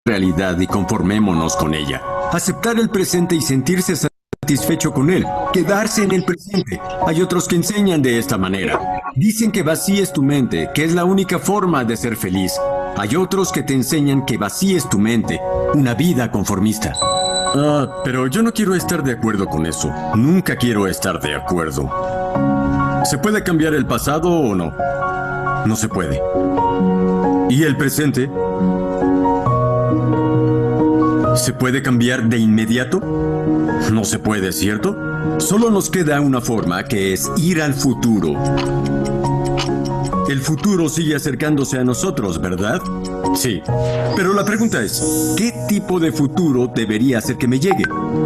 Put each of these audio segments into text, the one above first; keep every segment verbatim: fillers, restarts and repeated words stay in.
realidad y conformémonos con ella. Aceptar el presente y sentirse satisfecho con él. Quedarse en el presente. Hay otros que enseñan de esta manera. Dicen que vacíes tu mente, que es la única forma de ser feliz. Hay otros que te enseñan que vacíes tu mente. Una vida conformista. Ah, pero yo no quiero estar de acuerdo con eso. Nunca quiero estar de acuerdo. ¿Se puede cambiar el pasado o no? No se puede. ¿Y el presente? ¿Se puede cambiar de inmediato? No se puede, ¿cierto? Solo nos queda una forma, que es ir al futuro. El futuro sigue acercándose a nosotros, ¿verdad? Sí. Pero la pregunta es, ¿qué tipo de futuro debería hacer que me llegue?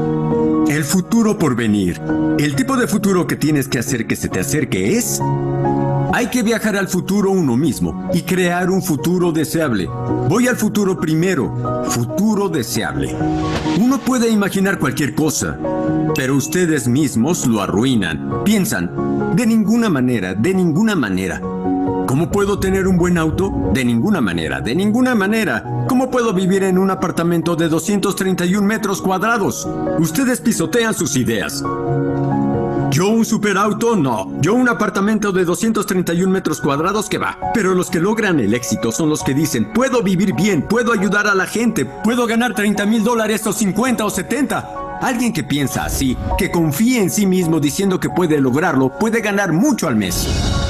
El futuro por venir. El tipo de futuro que tienes que hacer que se te acerque es... Hay que viajar al futuro uno mismo y crear un futuro deseable. Voy al futuro primero. Futuro deseable. Uno puede imaginar cualquier cosa, pero ustedes mismos lo arruinan. Piensan, de ninguna manera, de ninguna manera. ¿Cómo puedo tener un buen auto? De ninguna manera, de ninguna manera. ¿Cómo puedo vivir en un apartamento de doscientos treinta y un metros cuadrados? Ustedes pisotean sus ideas. ¿Yo un superauto? No. ¿Yo un apartamento de doscientos treinta y un metros cuadrados? ¿Qué va? Pero los que logran el éxito son los que dicen, puedo vivir bien, puedo ayudar a la gente, puedo ganar treinta mil dólares o cincuenta o setenta. Alguien que piensa así, que confíe en sí mismo diciendo que puede lograrlo, puede ganar mucho al mes.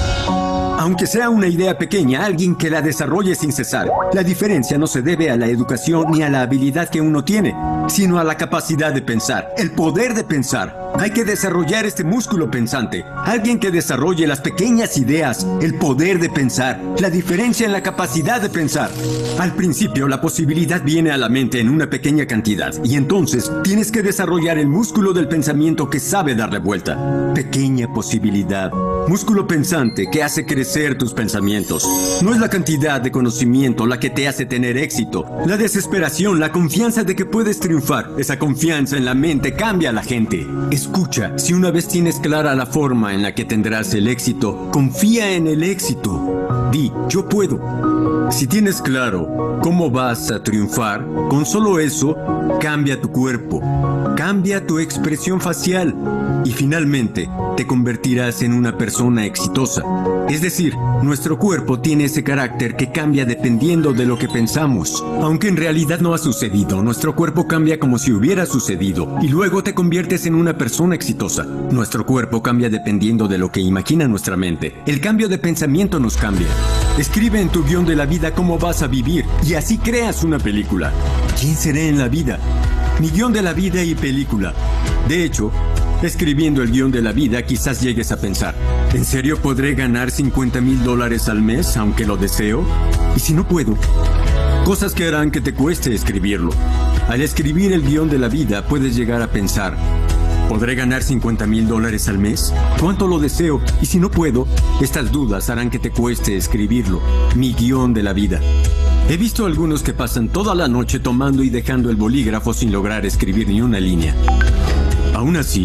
Aunque sea una idea pequeña, alguien que la desarrolle sin cesar. La diferencia no se debe a la educación ni a la habilidad que uno tiene, sino a la capacidad de pensar, el poder de pensar. Hay que desarrollar este músculo pensante. Alguien que desarrolle las pequeñas ideas, el poder de pensar, la diferencia en la capacidad de pensar. Al principio, la posibilidad viene a la mente en una pequeña cantidad, y entonces tienes que desarrollar el músculo del pensamiento que sabe darle vuelta. Pequeña posibilidad. Músculo pensante que hace crecer tus pensamientos. No es la cantidad de conocimiento la que te hace tener éxito. La desesperación, la confianza de que puedes triunfar. Esa confianza en la mente cambia a la gente. Escucha, si una vez tienes clara la forma en la que tendrás el éxito, confía en el éxito. Di, yo puedo. Si tienes claro cómo vas a triunfar, con solo eso, cambia tu cuerpo, cambia tu expresión facial y finalmente te convertirás en una persona exitosa. Es decir, nuestro cuerpo tiene ese carácter que cambia dependiendo de lo que pensamos. Aunque en realidad no ha sucedido, nuestro cuerpo cambia como si hubiera sucedido y luego te conviertes en una persona exitosa. Nuestro cuerpo cambia dependiendo de lo que imagina nuestra mente. El cambio de pensamiento nos cambia. Escribe en tu guión de la vida cómo vas a vivir y así creas una película. ¿Quién seré en la vida? Mi guión de la vida y película. De hecho, escribiendo el guión de la vida quizás llegues a pensar, ¿en serio podré ganar cincuenta mil dólares al mes aunque lo deseo? ¿Y si no puedo? Cosas que harán que te cueste escribirlo. Al escribir el guión de la vida puedes llegar a pensar, ¿podré ganar cincuenta mil dólares al mes? ¿Cuánto lo deseo? Y si no puedo, estas dudas harán que te cueste escribirlo. Mi guión de la vida. He visto algunos que pasan toda la noche tomando y dejando el bolígrafo sin lograr escribir ni una línea. Aún así,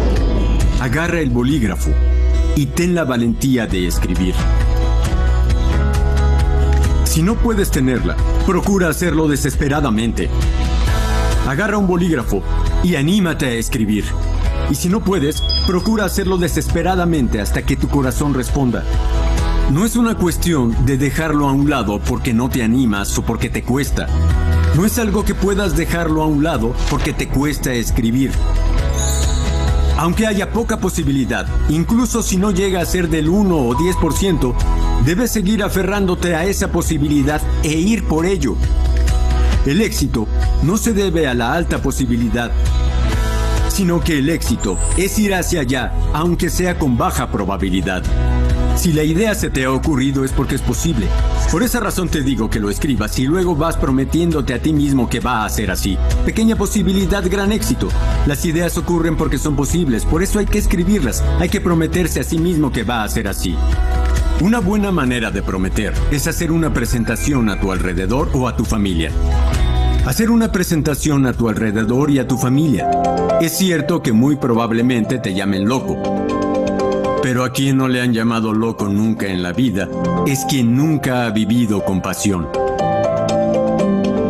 agarra el bolígrafo y ten la valentía de escribir. Si no puedes tenerla, procura hacerlo desesperadamente. Agarra un bolígrafo y anímate a escribir. Y si no puedes, procura hacerlo desesperadamente hasta que tu corazón responda. No es una cuestión de dejarlo a un lado porque no te animas o porque te cuesta. No es algo que puedas dejarlo a un lado porque te cuesta escribir. Aunque haya poca posibilidad, incluso si no llega a ser del uno o diez por ciento, debes seguir aferrándote a esa posibilidad e ir por ello. El éxito no se debe a la alta posibilidad, sino que el éxito es ir hacia allá, aunque sea con baja probabilidad. Si la idea se te ha ocurrido es porque es posible. Por esa razón te digo que lo escribas y luego vas prometiéndote a ti mismo que va a ser así. Pequeña posibilidad, gran éxito. Las ideas ocurren porque son posibles, por eso hay que escribirlas. Hay que prometerse a sí mismo que va a ser así. Una buena manera de prometer es hacer una presentación a tu alrededor o a tu familia. Hacer una presentación a tu alrededor y a tu familia. Es cierto que muy probablemente te llamen loco. Pero a quien no le han llamado loco nunca en la vida es quien nunca ha vivido con pasión. A una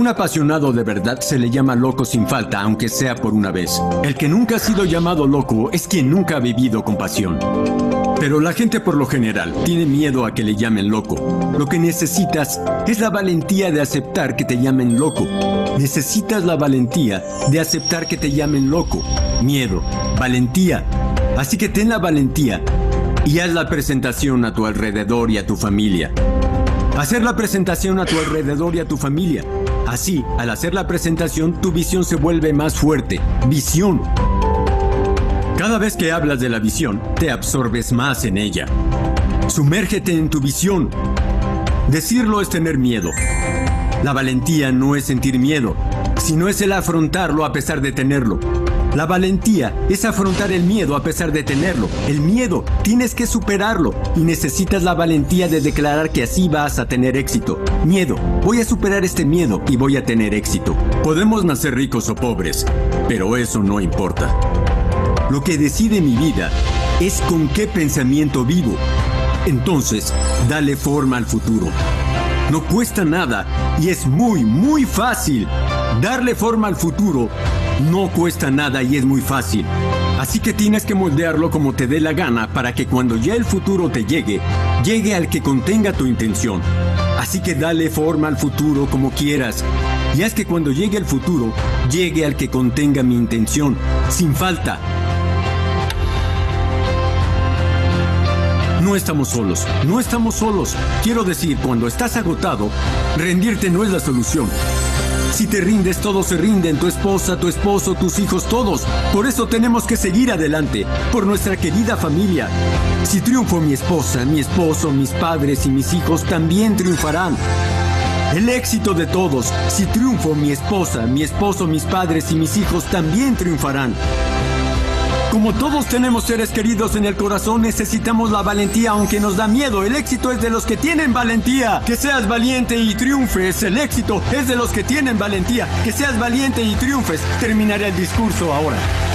apasionado de verdad se le llama loco sin falta, aunque sea por una vez. El que nunca ha sido llamado loco es quien nunca ha vivido con pasión. Pero la gente por lo general tiene miedo a que le llamen loco. Lo que necesitas es la valentía de aceptar que te llamen loco. Necesitas la valentía de aceptar que te llamen loco. Miedo, valentía. Así que ten la valentía y haz la presentación a tu alrededor y a tu familia. Hacer la presentación a tu alrededor y a tu familia. Así, al hacer la presentación, tu visión se vuelve más fuerte. Visión. Cada vez que hablas de la visión, te absorbes más en ella. Sumérgete en tu visión. Decirlo es tener miedo. La valentía no es sentir miedo, sino es el afrontarlo a pesar de tenerlo. La valentía es afrontar el miedo a pesar de tenerlo. El miedo tienes que superarlo y necesitas la valentía de declarar que así vas a tener éxito. Miedo, voy a superar este miedo y voy a tener éxito. Podemos nacer ricos o pobres, pero eso no importa. Lo que decide mi vida es con qué pensamiento vivo. Entonces, dale forma al futuro. No cuesta nada y es muy, muy fácil. Darle forma al futuro no cuesta nada y es muy fácil. Así que tienes que moldearlo como te dé la gana para que cuando ya el futuro te llegue, llegue al que contenga tu intención. Así que dale forma al futuro como quieras. Y haz que cuando llegue el futuro, llegue al que contenga mi intención, sin falta. No estamos solos, no estamos solos. Quiero decir, cuando estás agotado, rendirte no es la solución. Si te rindes, todos se rinden, tu esposa, tu esposo, tus hijos, todos. Por eso tenemos que seguir adelante, por nuestra querida familia. Si triunfo mi esposa, mi esposo, mis padres y mis hijos también triunfarán. El éxito de todos. Si triunfo mi esposa, mi esposo, mis padres y mis hijos también triunfarán. Como todos tenemos seres queridos en el corazón, necesitamos la valentía aunque nos da miedo. El éxito es de los que tienen valentía. Que seas valiente y triunfes. El éxito es de los que tienen valentía. Que seas valiente y triunfes. Terminaré el discurso ahora.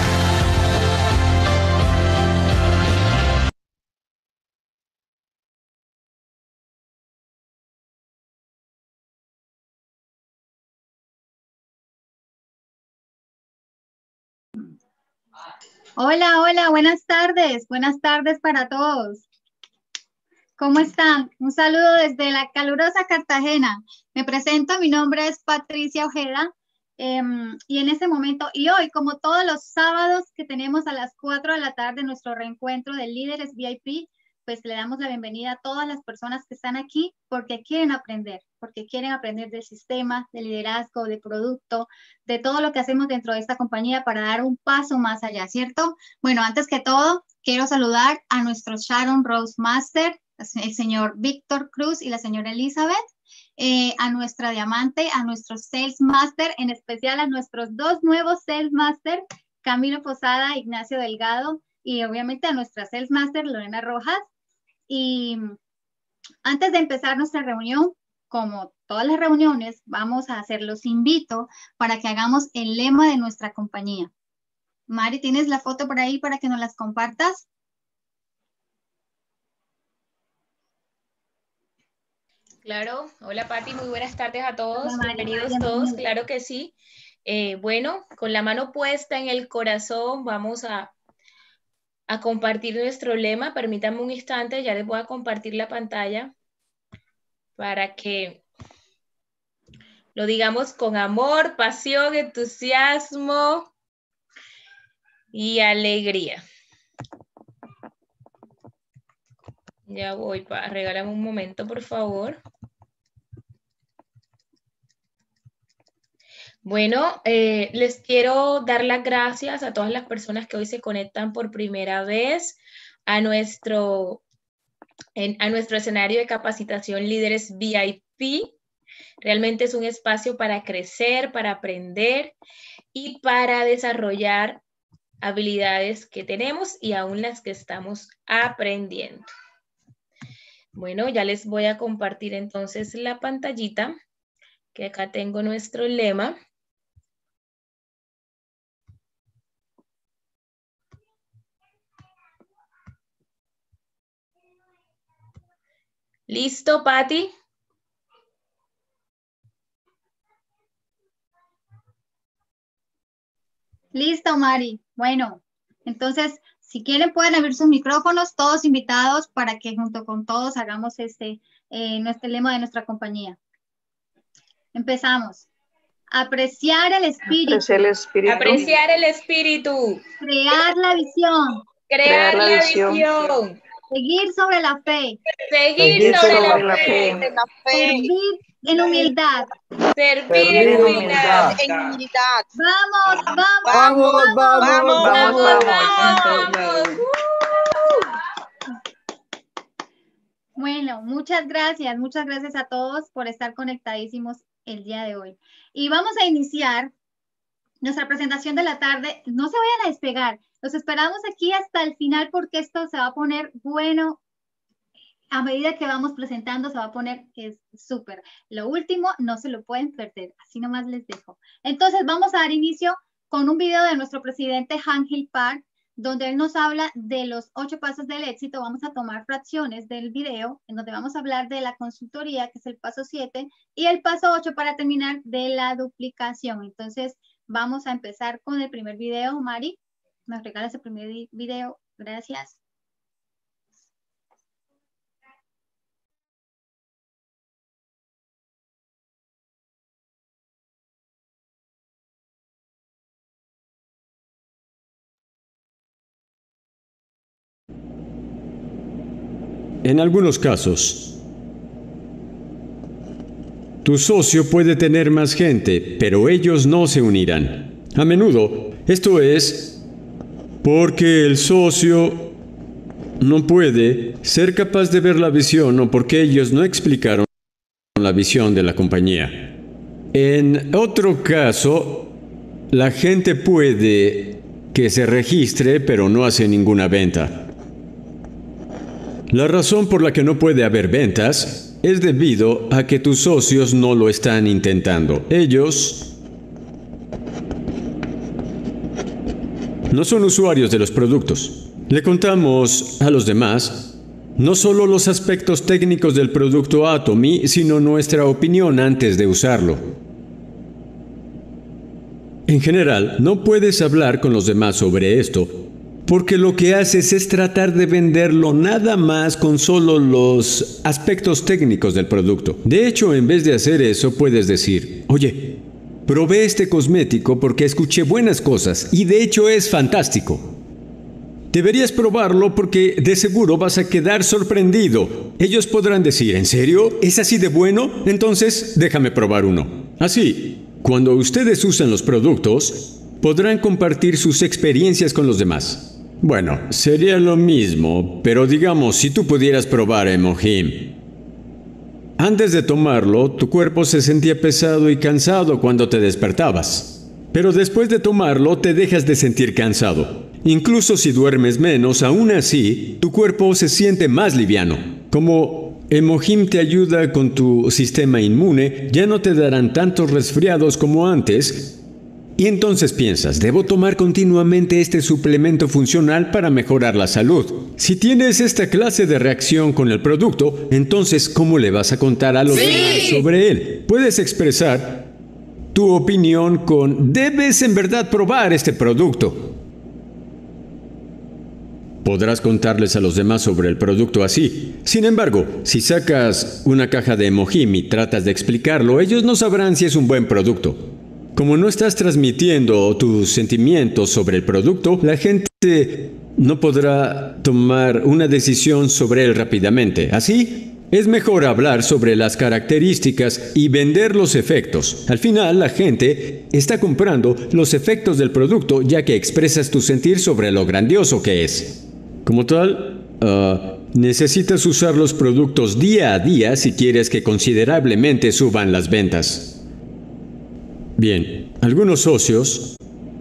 Hola, hola, buenas tardes, buenas tardes para todos. ¿Cómo están? Un saludo desde la calurosa Cartagena. Me presento, mi nombre es Patricia Ojeda eh, y en este momento, y hoy, como todos los sábados que tenemos a las cuatro de la tarde, nuestro reencuentro de líderes V I P, pues le damos la bienvenida a todas las personas que están aquí porque quieren aprender, porque quieren aprender del sistema, de liderazgo, de producto, de todo lo que hacemos dentro de esta compañía para dar un paso más allá, ¿cierto? Bueno, antes que todo, quiero saludar a nuestro Sharon Rose Master, el señor Víctor Cruz y la señora Elizabeth, eh, a nuestra diamante, a nuestro Sales Master, en especial a nuestros dos nuevos Sales Master, Camilo Posada, Ignacio Delgado, y obviamente a nuestra Sales Master, Lorena Rojas. Y antes de empezar nuestra reunión, como todas las reuniones, vamos a hacer, los invito para que hagamos el lema de nuestra compañía. Mari, ¿tienes la foto por ahí para que nos las compartas? Claro, hola Pati, muy buenas tardes a todos, hola, Mari, bienvenidos Mari, todos, Mari. Claro que sí. Eh, bueno, con la mano puesta en el corazón vamos a, a compartir nuestro lema. Permítanme un instante, ya les voy a compartir la pantalla para que lo digamos con amor, pasión, entusiasmo y alegría. Ya voy, para regalarme un momento, por favor. Bueno, eh, les quiero dar las gracias a todas las personas que hoy se conectan por primera vez a nuestro, en, a nuestro escenario de capacitación Líderes V I P. Realmente es un espacio para crecer, para aprender y para desarrollar habilidades que tenemos y aún las que estamos aprendiendo. Bueno, ya les voy a compartir entonces la pantallita, que acá tengo nuestro lema. ¿Listo, Patti? Listo, Mari. Bueno, entonces, si quieren pueden abrir sus micrófonos, todos invitados para que junto con todos hagamos este, eh, nuestro lema de nuestra compañía. Empezamos. Apreciar el espíritu. Apreciar el espíritu. Apreciar el espíritu. Crear la visión. Crear, Crear la la visión. visión. Seguir sobre la fe. Seguir, Seguir sobre, sobre la, la fe. fe. Servir en humildad. Servir Servir en en humildad. humildad. En humildad. Vamos, vamos. Vamos, vamos, Vamos, vamos. Vamos. Bueno, muchas gracias, muchas gracias a todos por estar conectadísimos el día de hoy. Y vamos a iniciar nuestra presentación de la tarde. No se vayan a despegar, los esperamos aquí hasta el final porque esto se va a poner bueno. A medida que vamos presentando se va a poner es súper. Lo último no se lo pueden perder, así nomás les dejo. Entonces vamos a dar inicio con un video de nuestro presidente Angel Park, donde él nos habla de los ocho pasos del éxito. Vamos a tomar fracciones del video, en donde vamos a hablar de la consultoría, que es el paso siete, y el paso ocho para terminar de la duplicación. Entonces, vamos a empezar con el primer video. Mari, nos regalas el primer video. Gracias. En algunos casos, tu socio puede tener más gente, pero ellos no se unirán. A menudo, esto es porque el socio no puede ser capaz de ver la visión o porque ellos no explicaron la visión de la compañía. En otro caso, la gente puede que se registre, pero no hace ninguna venta. La razón por la que no puede haber ventas es debido a que tus socios no lo están intentando. Ellos no son usuarios de los productos. Le contamos a los demás no solo los aspectos técnicos del producto Atomy, sino nuestra opinión antes de usarlo. En general, no puedes hablar con los demás sobre esto, porque lo que haces es tratar de venderlo nada más con solo los aspectos técnicos del producto. De hecho, en vez de hacer eso, puedes decir, oye, probé este cosmético porque escuché buenas cosas y de hecho es fantástico. Deberías probarlo porque de seguro vas a quedar sorprendido. Ellos podrán decir, ¿en serio? ¿Es así de bueno? Entonces, déjame probar uno. Así, cuando ustedes usan los productos, podrán compartir sus experiencias con los demás. Bueno, sería lo mismo, pero digamos, si tú pudieras probar Emohim. Antes de tomarlo, tu cuerpo se sentía pesado y cansado cuando te despertabas. Pero después de tomarlo, te dejas de sentir cansado. Incluso si duermes menos, aún así, tu cuerpo se siente más liviano. Como Emohim te ayuda con tu sistema inmune, ya no te darán tantos resfriados como antes. Y entonces piensas, debo tomar continuamente este suplemento funcional para mejorar la salud. Si tienes esta clase de reacción con el producto, entonces ¿cómo le vas a contar a los demás sobre él? Puedes expresar tu opinión con, debes en verdad probar este producto. Podrás contarles a los demás sobre el producto así. Sin embargo, si sacas una caja de Emohim y tratas de explicarlo, ellos no sabrán si es un buen producto. Como no estás transmitiendo tus sentimientos sobre el producto, la gente no podrá tomar una decisión sobre él rápidamente. Así, es mejor hablar sobre las características y vender los efectos. Al final, la gente está comprando los efectos del producto ya que expresas tu sentir sobre lo grandioso que es. Como tal, uh, necesitas usar los productos día a día si quieres que considerablemente suban las ventas. Bien, algunos socios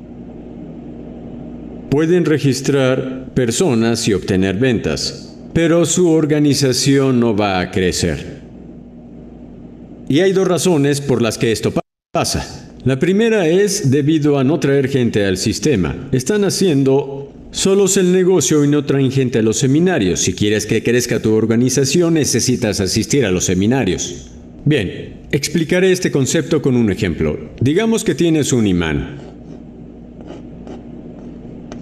pueden registrar personas y obtener ventas, pero su organización no va a crecer. Y hay dos razones por las que esto pasa. La primera es debido a no traer gente al sistema. Están haciendo solos el negocio y no traen gente a los seminarios. Si quieres que crezca tu organización, necesitas asistir a los seminarios. Bien, explicaré este concepto con un ejemplo. Digamos que tienes un imán.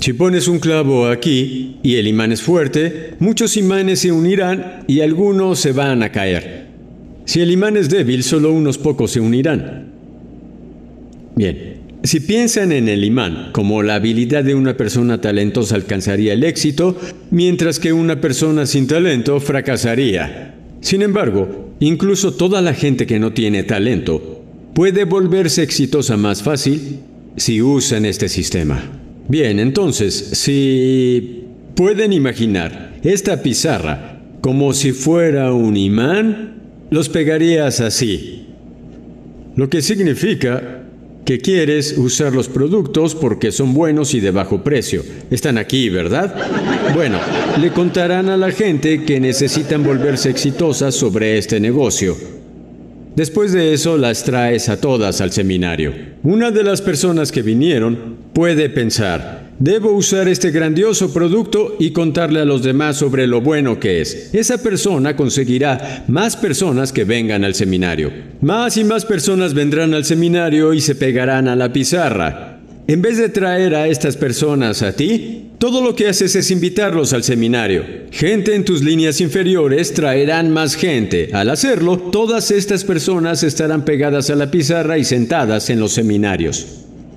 Si pones un clavo aquí y el imán es fuerte, muchos imanes se unirán y algunos se van a caer. Si el imán es débil, solo unos pocos se unirán. Bien, si piensan en el imán como la habilidad de una persona talentosa alcanzaría el éxito, mientras que una persona sin talento fracasaría. Sin embargo, incluso toda la gente que no tiene talento puede volverse exitosa más fácil si usan este sistema. Bien, entonces, si pueden imaginar esta pizarra como si fuera un imán, los pegarías así. Lo que significa que quieres usar los productos porque son buenos y de bajo precio. Están aquí, ¿verdad? Bueno, le contarán a la gente que necesitan volverse exitosas sobre este negocio. Después de eso, las traes a todas al seminario. Una de las personas que vinieron puede pensar, debo usar este grandioso producto y contarle a los demás sobre lo bueno que es. Esa persona conseguirá más personas que vengan al seminario. Más y más personas vendrán al seminario y se pegarán a la pizarra. En vez de traer a estas personas a ti, todo lo que haces es invitarlos al seminario. Gente en tus líneas inferiores traerán más gente. Al hacerlo, todas estas personas estarán pegadas a la pizarra y sentadas en los seminarios.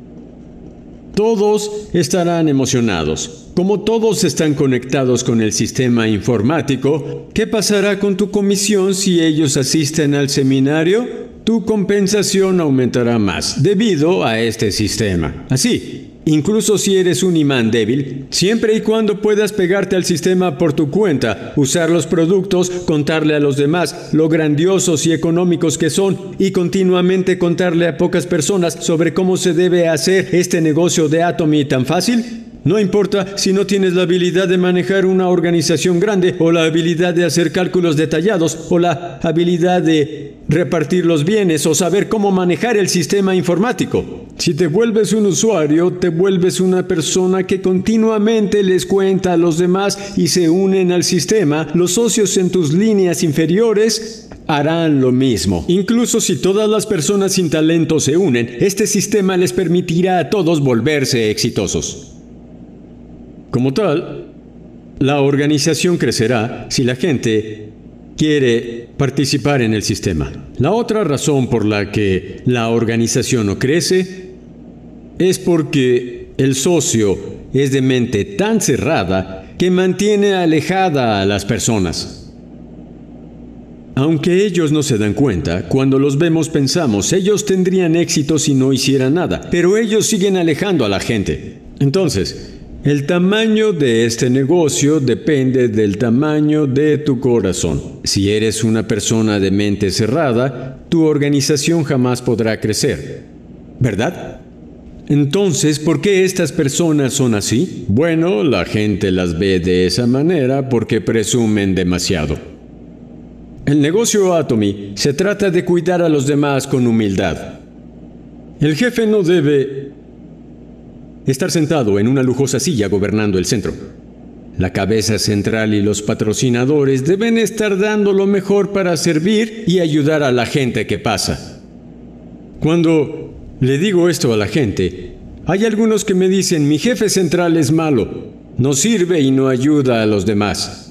Todos estarán emocionados. Como todos están conectados con el sistema informático, ¿qué pasará con tu comisión si ellos asisten al seminario? Tu compensación aumentará más debido a este sistema. Así, incluso si eres un imán débil, siempre y cuando puedas pegarte al sistema por tu cuenta, usar los productos, contarle a los demás lo grandiosos y económicos que son y continuamente contarle a pocas personas sobre cómo se debe hacer este negocio de Atomy tan fácil. No importa si no tienes la habilidad de manejar una organización grande o la habilidad de hacer cálculos detallados o la habilidad de repartir los bienes o saber cómo manejar el sistema informático. Si te vuelves un usuario, te vuelves una persona que continuamente les cuenta a los demás y se unen al sistema. Los socios en tus líneas inferiores harán lo mismo. Incluso si todas las personas sin talento se unen, este sistema les permitirá a todos volverse exitosos. Como tal, la organización crecerá si la gente quiere participar en el sistema. La otra razón por la que la organización no crece es porque el socio es de mente tan cerrada que mantiene alejada a las personas. Aunque ellos no se dan cuenta, cuando los vemos pensamos, ellos tendrían éxito si no hicieran nada, pero ellos siguen alejando a la gente. Entonces, el tamaño de este negocio depende del tamaño de tu corazón. Si eres una persona de mente cerrada, tu organización jamás podrá crecer, ¿verdad? Entonces, ¿por qué estas personas son así? Bueno, la gente las ve de esa manera porque presumen demasiado. El negocio Atomy se trata de cuidar a los demás con humildad. El jefe no debe estar sentado en una lujosa silla gobernando el centro. La cabeza central y los patrocinadores deben estar dando lo mejor para servir y ayudar a la gente que pasa. Cuando le digo esto a la gente, hay algunos que me dicen, mi jefe central es malo, no sirve y no ayuda a los demás.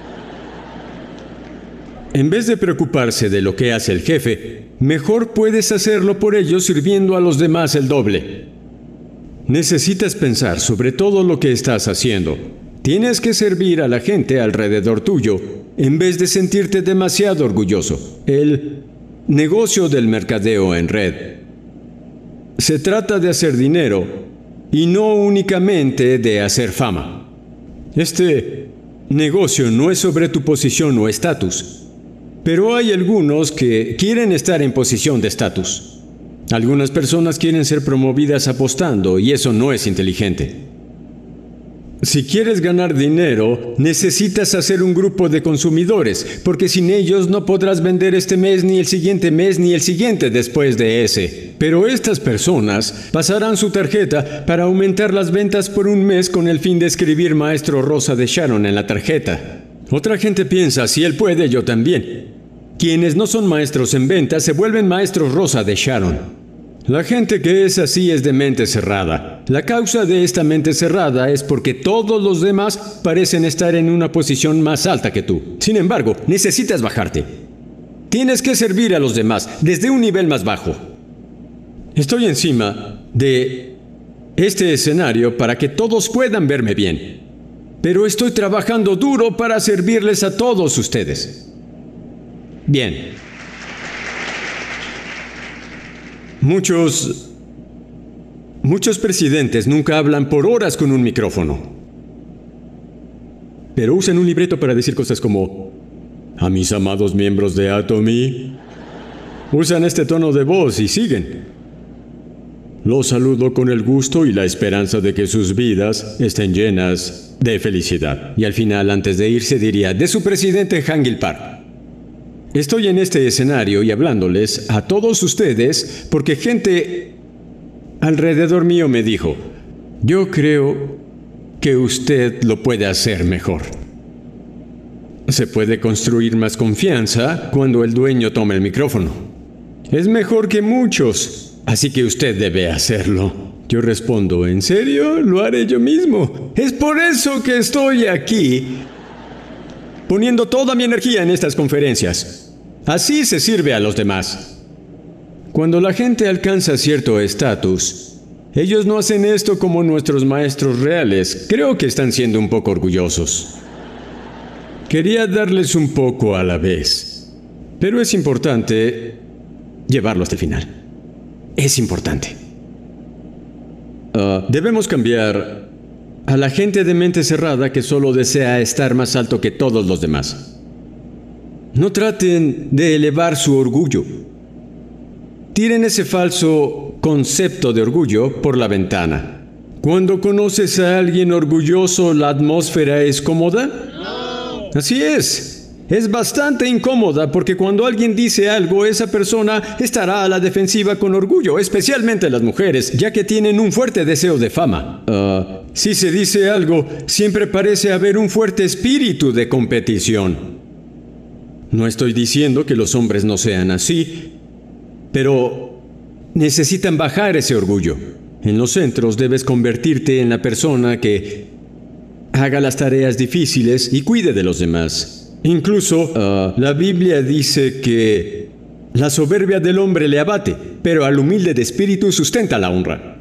En vez de preocuparse de lo que hace el jefe, mejor puedes hacerlo por ellos sirviendo a los demás el doble. Necesitas pensar sobre todo lo que estás haciendo. Tienes que servir a la gente alrededor tuyo en vez de sentirte demasiado orgulloso. El negocio del mercadeo en red se trata de hacer dinero y no únicamente de hacer fama. Este negocio no es sobre tu posición o estatus, pero hay algunos que quieren estar en posición de estatus. Algunas personas quieren ser promovidas apostando y eso no es inteligente. Si quieres ganar dinero, necesitas hacer un grupo de consumidores, porque sin ellos no podrás vender este mes, ni el siguiente mes, ni el siguiente después de ese. Pero estas personas pasarán su tarjeta para aumentar las ventas por un mes con el fin de escribir Maestro Rosa de Sharon en la tarjeta. Otra gente piensa, si él puede, yo también. Quienes no son maestros en ventas se vuelven maestros Rosa de Sharon. La gente que es así es de mente cerrada. La causa de esta mente cerrada es porque todos los demás parecen estar en una posición más alta que tú. Sin embargo, necesitas bajarte. Tienes que servir a los demás desde un nivel más bajo. Estoy encima de este escenario para que todos puedan verme bien. Pero estoy trabajando duro para servirles a todos ustedes. Bien. Muchos... Muchos presidentes nunca hablan por horas con un micrófono. Pero usan un libreto para decir cosas como: a mis amados miembros de Atomy. Usan este tono de voz y siguen. Los saludo con el gusto y la esperanza de que sus vidas estén llenas de felicidad. Y al final, antes de irse, diría: de su presidente Hangil Park. Estoy en este escenario y hablándoles a todos ustedes porque gente alrededor mío me dijo: yo creo que usted lo puede hacer mejor. Se puede construir más confianza cuando el dueño toma el micrófono. Es mejor que muchos, así que usted debe hacerlo. Yo respondo: ¿en serio? Lo haré yo mismo. Es por eso que estoy aquí, poniendo toda mi energía en estas conferencias. Así se sirve a los demás. Cuando la gente alcanza cierto estatus, ellos no hacen esto como nuestros maestros reales. Creo que están siendo un poco orgullosos. Quería darles un poco a la vez, pero es importante llevarlo hasta el final. Es importante. Uh, debemos cambiar a la gente de mente cerrada que solo desea estar más alto que todos los demás. No traten de elevar su orgullo. Tiren ese falso concepto de orgullo por la ventana. Cuando conoces a alguien orgulloso, ¿la atmósfera es cómoda? No. Así es. Es bastante incómoda porque cuando alguien dice algo, esa persona estará a la defensiva con orgullo, especialmente las mujeres, ya que tienen un fuerte deseo de fama. Uh, si se dice algo, siempre parece haber un fuerte espíritu de competición. No estoy diciendo que los hombres no sean así, pero necesitan bajar ese orgullo. En los centros debes convertirte en la persona que haga las tareas difíciles y cuide de los demás. Incluso, uh, la Biblia dice que la soberbia del hombre le abate, pero al humilde de espíritu sustenta la honra.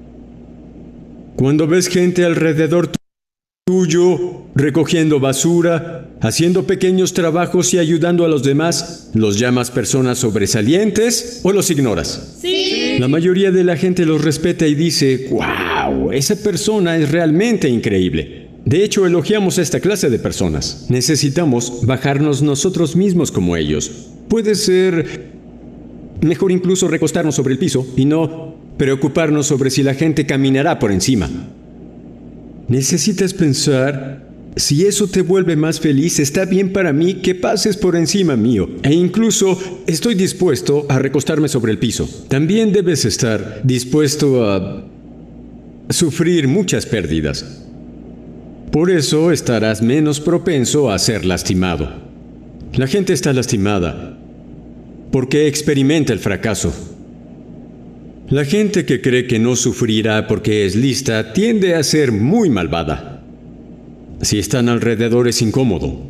Cuando ves gente alrededor tuyo recogiendo basura, haciendo pequeños trabajos y ayudando a los demás, ¿los llamas personas sobresalientes o los ignoras? Sí. La mayoría de la gente los respeta y dice: ¡wow! Esa persona es realmente increíble. De hecho, elogiamos a esta clase de personas. Necesitamos bajarnos nosotros mismos como ellos. Puede ser mejor incluso recostarnos sobre el piso y no preocuparnos sobre si la gente caminará por encima. Necesitas pensar: si eso te vuelve más feliz, está bien para mí que pases por encima mío. E incluso estoy dispuesto a recostarme sobre el piso. También debes estar dispuesto a sufrir muchas pérdidas. Por eso estarás menos propenso a ser lastimado. La gente está lastimada porque experimenta el fracaso. La gente que cree que no sufrirá porque es lista tiende a ser muy malvada. Si están alrededor es incómodo.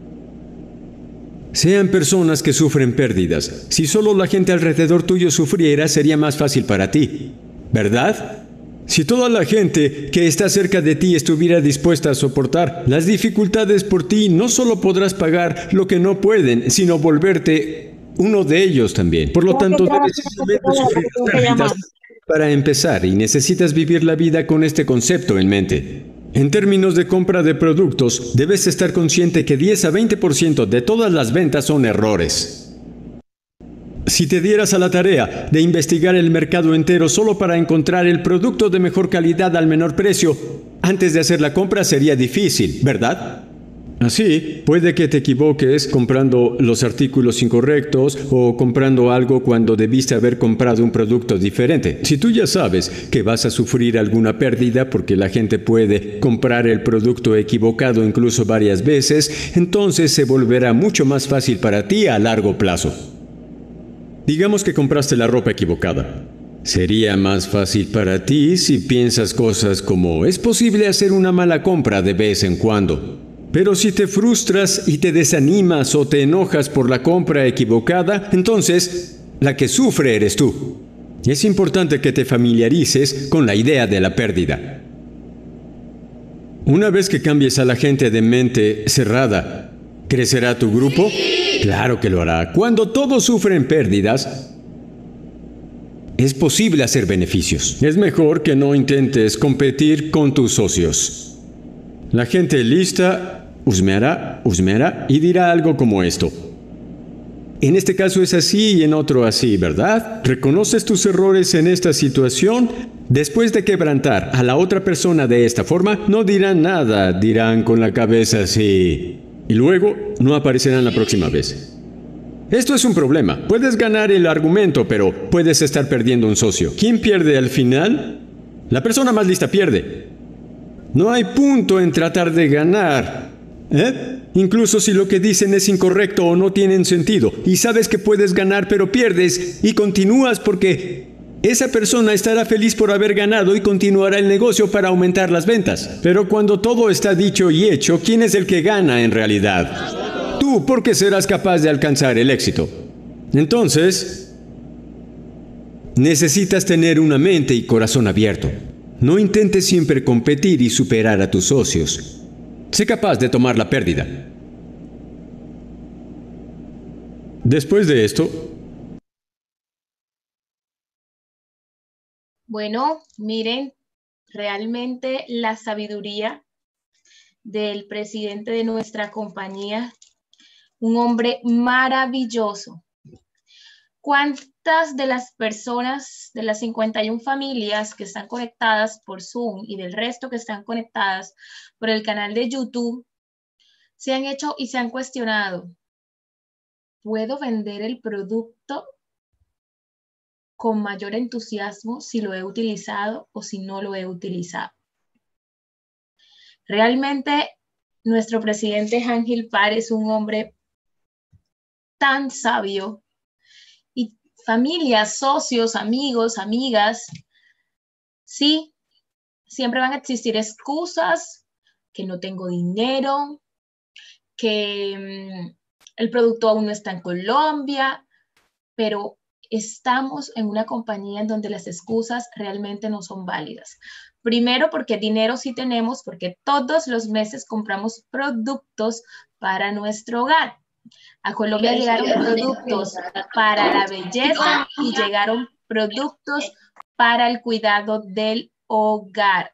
Sean personas que sufren pérdidas. Si solo la gente alrededor tuyo sufriera, sería más fácil para ti, ¿verdad? Si toda la gente que está cerca de ti estuviera dispuesta a soportar las dificultades por ti, no solo podrás pagar lo que no pueden, sino volverte uno de ellos también. Por lo tanto, debes simplemente sufrir las pérdidas para empezar, y necesitas vivir la vida con este concepto en mente. En términos de compra de productos, debes estar consciente que diez a veinte por ciento de todas las ventas son errores. Si te dieras a la tarea de investigar el mercado entero solo para encontrar el producto de mejor calidad al menor precio, antes de hacer la compra sería difícil, ¿verdad? Así, puede que te equivoques comprando los artículos incorrectos o comprando algo cuando debiste haber comprado un producto diferente. Si tú ya sabes que vas a sufrir alguna pérdida porque la gente puede comprar el producto equivocado incluso varias veces, entonces se volverá mucho más fácil para ti a largo plazo. Digamos que compraste la ropa equivocada. Sería más fácil para ti si piensas cosas como es posible hacer una mala compra de vez en cuando. Pero si te frustras y te desanimas o te enojas por la compra equivocada, entonces la que sufre eres tú. Es importante que te familiarices con la idea de la pérdida. Una vez que cambies a la gente de mente cerrada, ¿crecerá tu grupo? Claro que lo hará. Cuando todos sufren pérdidas, es posible hacer beneficios. Es mejor que no intentes competir con tus socios. La gente lista husmeará, husmeará y dirá algo como esto. En este caso es así y en otro así, ¿verdad? ¿Reconoces tus errores en esta situación? Después de quebrantar a la otra persona de esta forma, no dirán nada, dirán con la cabeza así. Y luego no aparecerán la próxima vez. Esto es un problema. Puedes ganar el argumento, pero puedes estar perdiendo un socio. ¿Quién pierde al final? La persona más lista pierde. No hay punto en tratar de ganar, ¿eh? Incluso si lo que dicen es incorrecto o no tienen sentido, y sabes que puedes ganar pero pierdes, y continúas porque esa persona estará feliz por haber ganado y continuará el negocio para aumentar las ventas. Pero cuando todo está dicho y hecho, ¿quién es el que gana en realidad? Tú, porque serás capaz de alcanzar el éxito. Entonces, necesitas tener una mente y corazón abierto. No intentes siempre competir y superar a tus socios. Sé capaz de tomar la pérdida. Después de esto... Bueno, miren, realmente la sabiduría del presidente de nuestra compañía, un hombre maravilloso. ¿Cuántas de las personas, de las cincuenta y una familias que están conectadas por Zoom y del resto que están conectadas por el canal de YouTube, se han hecho y se han cuestionado? ¿Puedo vender el producto con mayor entusiasmo si lo he utilizado o si no lo he utilizado? Realmente nuestro presidente Ángel Parr es un hombre tan sabio, y familias, socios, amigos, amigas, sí, siempre van a existir excusas, que no tengo dinero, que mmm, el producto aún no está en Colombia, pero estamos en una compañía en donde las excusas realmente no son válidas. Primero, porque dinero sí tenemos, porque todos los meses compramos productos para nuestro hogar. A Colombia llegaron productos para la belleza y llegaron productos para el cuidado del hogar.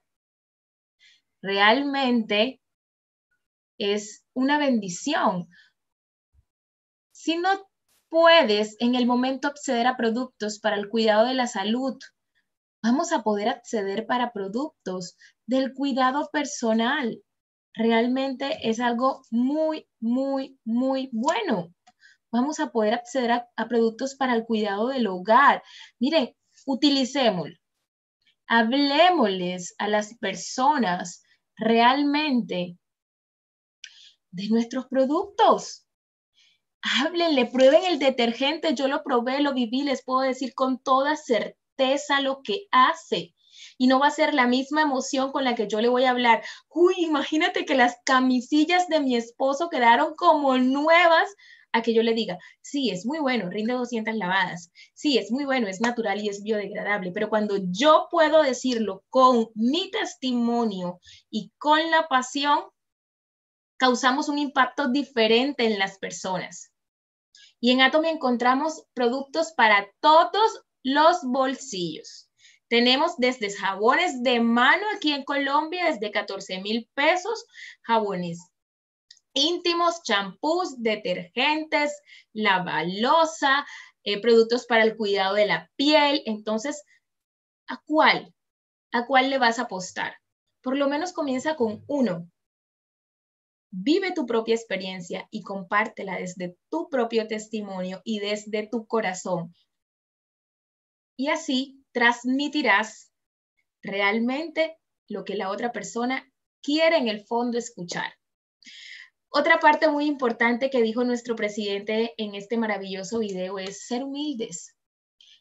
Realmente es una bendición. Si no puedes en el momento acceder a productos para el cuidado de la salud, vamos a poder acceder para productos del cuidado personal. Realmente es algo muy, muy, muy bueno. Vamos a poder acceder a, a productos para el cuidado del hogar. Mire, utilicémoslo. Hablemosles a las personas realmente de nuestros productos. Háblenle, prueben el detergente. Yo lo probé, lo viví, les puedo decir con toda certeza lo que hace. Y no va a ser la misma emoción con la que yo le voy a hablar. Uy, imagínate que las camisillas de mi esposo quedaron como nuevas, a que yo le diga, sí, es muy bueno, rinde doscientas lavadas. Sí, es muy bueno, es natural y es biodegradable. Pero cuando yo puedo decirlo con mi testimonio y con la pasión, causamos un impacto diferente en las personas. Y en Atomy encontramos productos para todos los bolsillos. Tenemos desde jabones de mano aquí en Colombia, desde catorce mil pesos, jabones íntimos, champús, detergentes, lavalosa, eh, productos para el cuidado de la piel. Entonces, ¿a cuál? ¿A cuál le vas a apostar? Por lo menos comienza con uno. Vive tu propia experiencia y compártela desde tu propio testimonio y desde tu corazón. Y así transmitirás realmente lo que la otra persona quiere en el fondo escuchar. Otra parte muy importante que dijo nuestro presidente en este maravilloso video es ser humildes.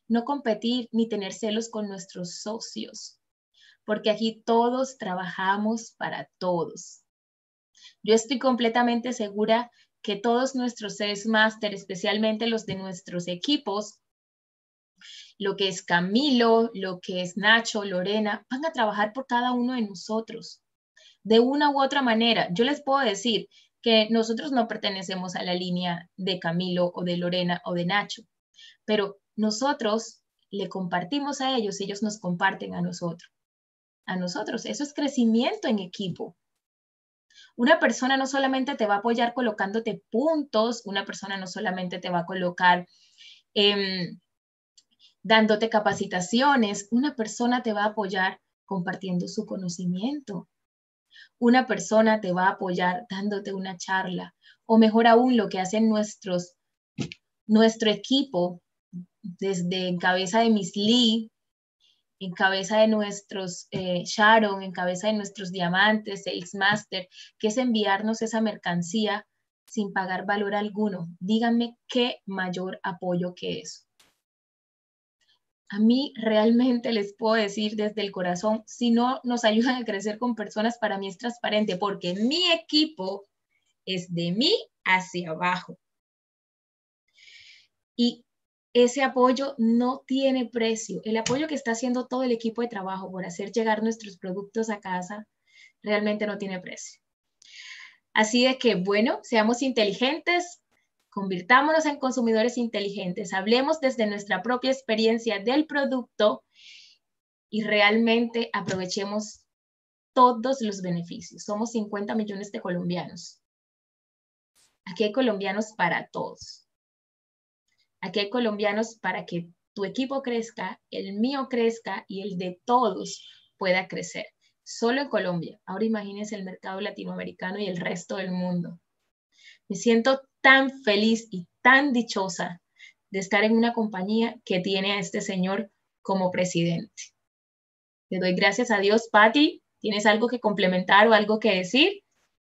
no competir ni tener celos con nuestros socios, porque aquí todos trabajamos para todos. Yo estoy completamente segura que todos nuestros Sales Master, especialmente los de nuestros equipos, lo que es Camilo, lo que es Nacho, Lorena, van a trabajar por cada uno de nosotros. De una u otra manera, yo les puedo decir que nosotros no pertenecemos a la línea de Camilo o de Lorena o de Nacho, pero nosotros le compartimos a ellos, ellos nos comparten a nosotros. A nosotros, eso es crecimiento en equipo. Una persona no solamente te va a apoyar colocándote puntos, una persona no solamente te va a colocar eh, dándote capacitaciones, una persona te va a apoyar compartiendo su conocimiento. Una persona te va a apoyar dándote una charla, o mejor aún lo que hacen nuestros, nuestro equipo, desde en cabeza de Miss Lee, en cabeza de nuestros eh, Sharon, en cabeza de nuestros diamantes, Sales Master, que es enviarnos esa mercancía sin pagar valor alguno. Díganme qué mayor apoyo que eso. A mí realmente les puedo decir desde el corazón, si no nos ayudan a crecer con personas, para mí es transparente, porque mi equipo es de mí hacia abajo. Y ese apoyo no tiene precio. El apoyo que está haciendo todo el equipo de trabajo por hacer llegar nuestros productos a casa realmente no tiene precio. Así de que, bueno, seamos inteligentes, convirtámonos en consumidores inteligentes, hablemos desde nuestra propia experiencia del producto y realmente aprovechemos todos los beneficios. Somos cincuenta millones de colombianos. Aquí hay colombianos para todos. Aquí hay colombianos para que tu equipo crezca, el mío crezca y el de todos pueda crecer. Solo en Colombia. Ahora imagínense el mercado latinoamericano y el resto del mundo. Me siento tan feliz y tan dichosa de estar en una compañía que tiene a este señor como presidente. Le doy gracias a Dios. Patti, ¿tienes algo que complementar o algo que decir?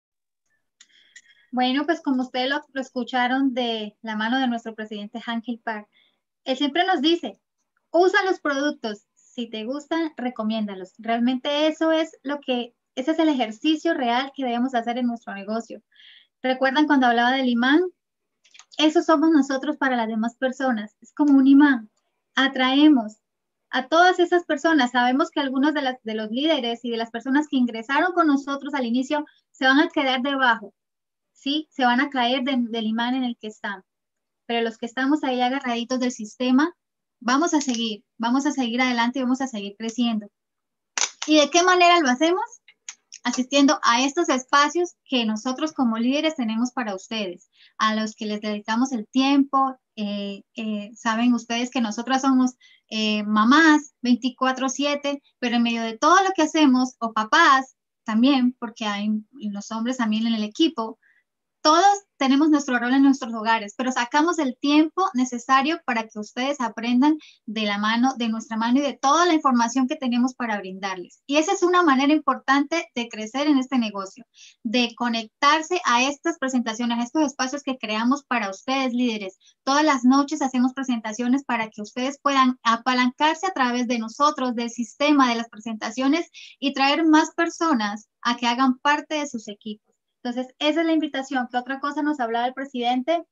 Bueno, pues como ustedes lo, lo escucharon de la mano de nuestro presidente Hank Hill Park, él siempre nos dice, usa los productos, si te gustan, recomiéndalos. Realmente eso es lo que, ese es el ejercicio real que debemos hacer en nuestro negocio. ¿Recuerdan cuando hablaba del imán? Eso somos nosotros para las demás personas. Es como un imán. Atraemos a todas esas personas. Sabemos que algunos de, las, de los líderes y de las personas que ingresaron con nosotros al inicio se van a quedar debajo. ¿Sí? Se van a caer de, del imán en el que están. Pero los que estamos ahí agarraditos del sistema, vamos a seguir, vamos a seguir adelante y vamos a seguir creciendo. ¿Y de qué manera lo hacemos? Asistiendo a estos espacios que nosotros como líderes tenemos para ustedes, a los que les dedicamos el tiempo. Eh, eh, saben ustedes que nosotras somos eh, mamás veinticuatro siete, pero en medio de todo lo que hacemos, o papás también, porque hay los hombres también en el equipo, todos tenemos nuestro rol en nuestros hogares, pero sacamos el tiempo necesario para que ustedes aprendan de la mano, de nuestra mano y de toda la información que tenemos para brindarles. Y esa es una manera importante de crecer en este negocio, de conectarse a estas presentaciones, a estos espacios que creamos para ustedes, líderes. Todas las noches hacemos presentaciones para que ustedes puedan apalancarse a través de nosotros, del sistema de las presentaciones y traer más personas a que hagan parte de sus equipos. Entonces, esa es la invitación. ¿Qué otra cosa nos hablaba el presidente?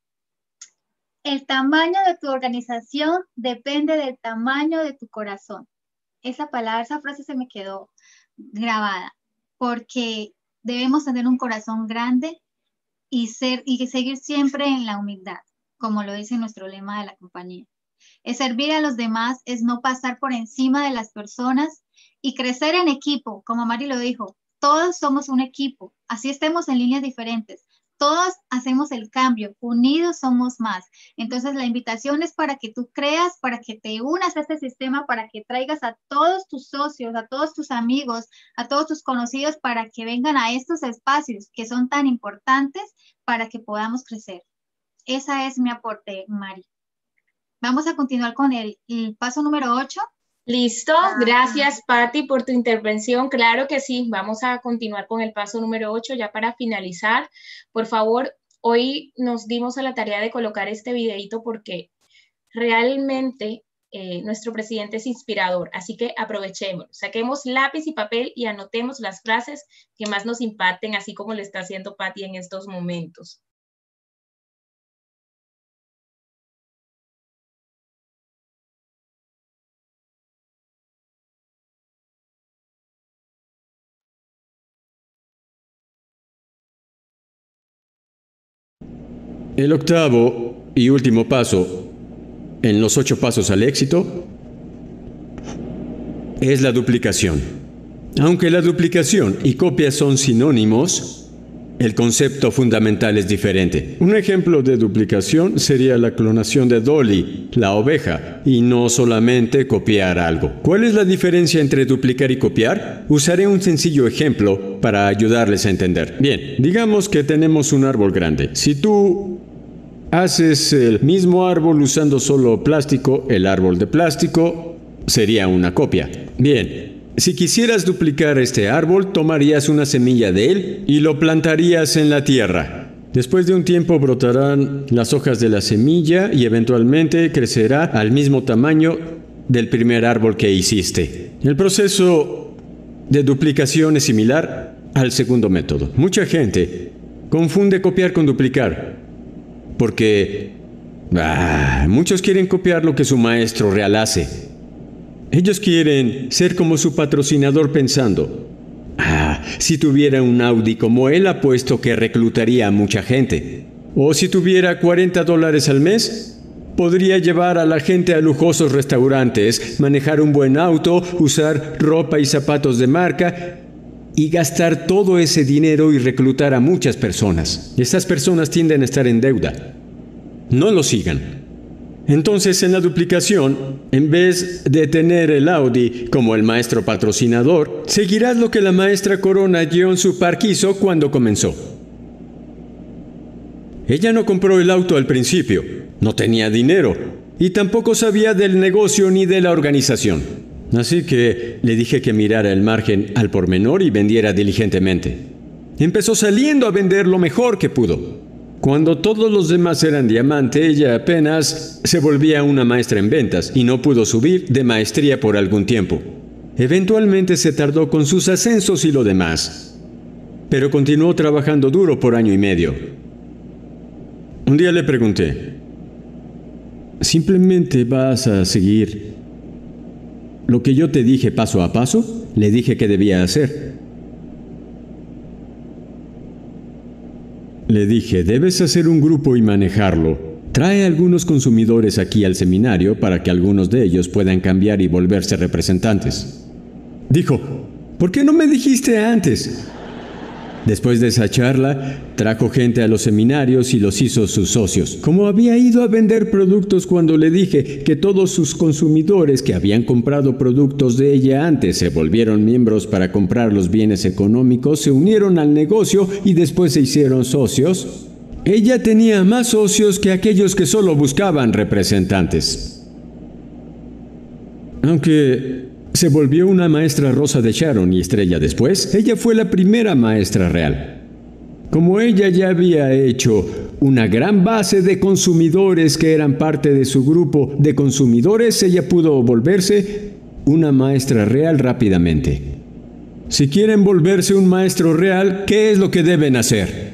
El tamaño de tu organización depende del tamaño de tu corazón. Esa palabra, esa frase se me quedó grabada, porque debemos tener un corazón grande y, ser, y seguir siempre en la humildad, como lo dice nuestro lema de la compañía. Es servir a los demás, es no pasar por encima de las personas y crecer en equipo, como Mari lo dijo. Todos somos un equipo, así estemos en líneas diferentes. Todos hacemos el cambio, unidos somos más. Entonces la invitación es para que tú creas, para que te unas a este sistema, para que traigas a todos tus socios, a todos tus amigos, a todos tus conocidos, para que vengan a estos espacios que son tan importantes para que podamos crecer. Ese es mi aporte, Mari. Vamos a continuar con el, el paso número ocho. Listo, gracias Patti por tu intervención. Claro que sí, vamos a continuar con el paso número ocho ya para finalizar. Por favor, hoy nos dimos a la tarea de colocar este videito porque realmente eh, nuestro presidente es inspirador, así que aprovechemos, saquemos lápiz y papel y anotemos las frases que más nos impacten, así como lo está haciendo Patty en estos momentos. El octavo y último paso en los ocho pasos al éxito es la duplicación. Aunque la duplicación y copia son sinónimos, el concepto fundamental es diferente. Un ejemplo de duplicación sería la clonación de Dolly, la oveja, y no solamente copiar algo. ¿Cuál es la diferencia entre duplicar y copiar? Usaré un sencillo ejemplo para ayudarles a entender. Bien, digamos que tenemos un árbol grande. Si tú haces el mismo árbol usando solo plástico, el árbol de plástico sería una copia. Bien. Si quisieras duplicar este árbol, tomarías una semilla de él y lo plantarías en la tierra. Después de un tiempo brotarán las hojas de la semilla y eventualmente crecerá al mismo tamaño del primer árbol que hiciste. El proceso de duplicación es similar al segundo método. Mucha gente confunde copiar con duplicar, porque ah, muchos quieren copiar lo que su maestro real hace. Ellos quieren ser como su patrocinador pensando, ah, si tuviera un Audi como él, apuesto que reclutaría a mucha gente. O si tuviera cuarenta dólares al mes, podría llevar a la gente a lujosos restaurantes, manejar un buen auto, usar ropa y zapatos de marca y gastar todo ese dinero y reclutar a muchas personas. Estas personas tienden a estar en deuda. No lo sigan. Entonces, en la duplicación, en vez de tener el Audi como el maestro patrocinador, seguirás lo que la maestra Corona Jeon-Soo Park hizo cuando comenzó. Ella no compró el auto al principio, no tenía dinero, y tampoco sabía del negocio ni de la organización. Así que le dije que mirara el margen al por menor y vendiera diligentemente. Empezó saliendo a vender lo mejor que pudo. Cuando todos los demás eran diamante, ella apenas se volvía una maestra en ventas y no pudo subir de maestría por algún tiempo. Eventualmente se tardó con sus ascensos y lo demás, pero continuó trabajando duro por año y medio. Un día le pregunté, ¿simplemente vas a seguir lo que yo te dije paso a paso? Le dije que debía hacer. Le dije, debes hacer un grupo y manejarlo. Trae a algunos consumidores aquí al seminario para que algunos de ellos puedan cambiar y volverse representantes. Dijo, ¿por qué no me dijiste antes? Después de esa charla, trajo gente a los seminarios y los hizo sus socios. Como había ido a vender productos cuando le dije que todos sus consumidores que habían comprado productos de ella antes se volvieron miembros para comprar los bienes económicos, se unieron al negocio y después se hicieron socios, ella tenía más socios que aquellos que solo buscaban representantes. Aunque se volvió una maestra rosa de Sharon y estrella después, ella fue la primera maestra real. Como ella ya había hecho una gran base de consumidores que eran parte de su grupo de consumidores, ella pudo volverse una maestra real rápidamente. Si quieren volverse un maestro real, ¿qué es lo que deben hacer?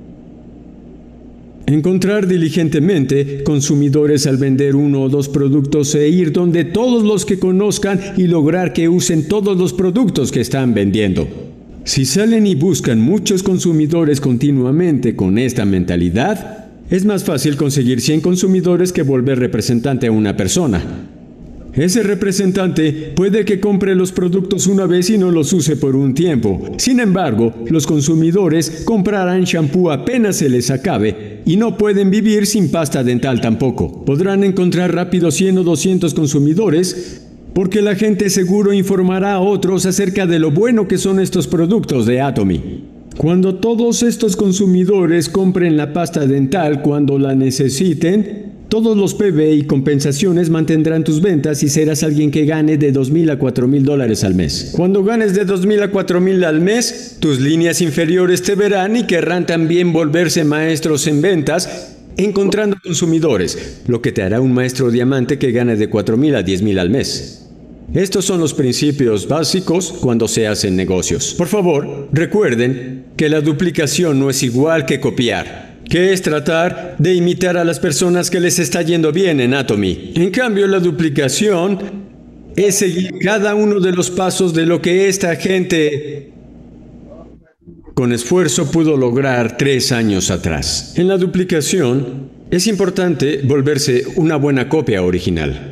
Encontrar diligentemente consumidores al vender uno o dos productos e ir donde todos los que conozcan y lograr que usen todos los productos que están vendiendo. Si salen y buscan muchos consumidores continuamente con esta mentalidad, es más fácil conseguir cien consumidores que volver representante a una persona. Ese representante puede que compre los productos una vez y no los use por un tiempo. Sin embargo, los consumidores comprarán shampoo apenas se les acabe y no pueden vivir sin pasta dental tampoco. Podrán encontrar rápido cien o doscientos consumidores porque la gente seguro informará a otros acerca de lo bueno que son estos productos de Atomy. Cuando todos estos consumidores compren la pasta dental cuando la necesiten, todos los P B y compensaciones mantendrán tus ventas y serás alguien que gane de dos mil a cuatro mil dólares al mes. Cuando ganes de dos mil a cuatro mil al mes, tus líneas inferiores te verán y querrán también volverse maestros en ventas encontrando consumidores, lo que te hará un maestro diamante que gane de cuatro mil a diez mil al mes. Estos son los principios básicos cuando se hacen negocios. Por favor, recuerden que la duplicación no es igual que copiar, que es tratar de imitar a las personas que les está yendo bien en Atomy. En cambio, la duplicación es seguir cada uno de los pasos de lo que esta gente con esfuerzo pudo lograr tres años atrás. En la duplicación, es importante volverse una buena copia original.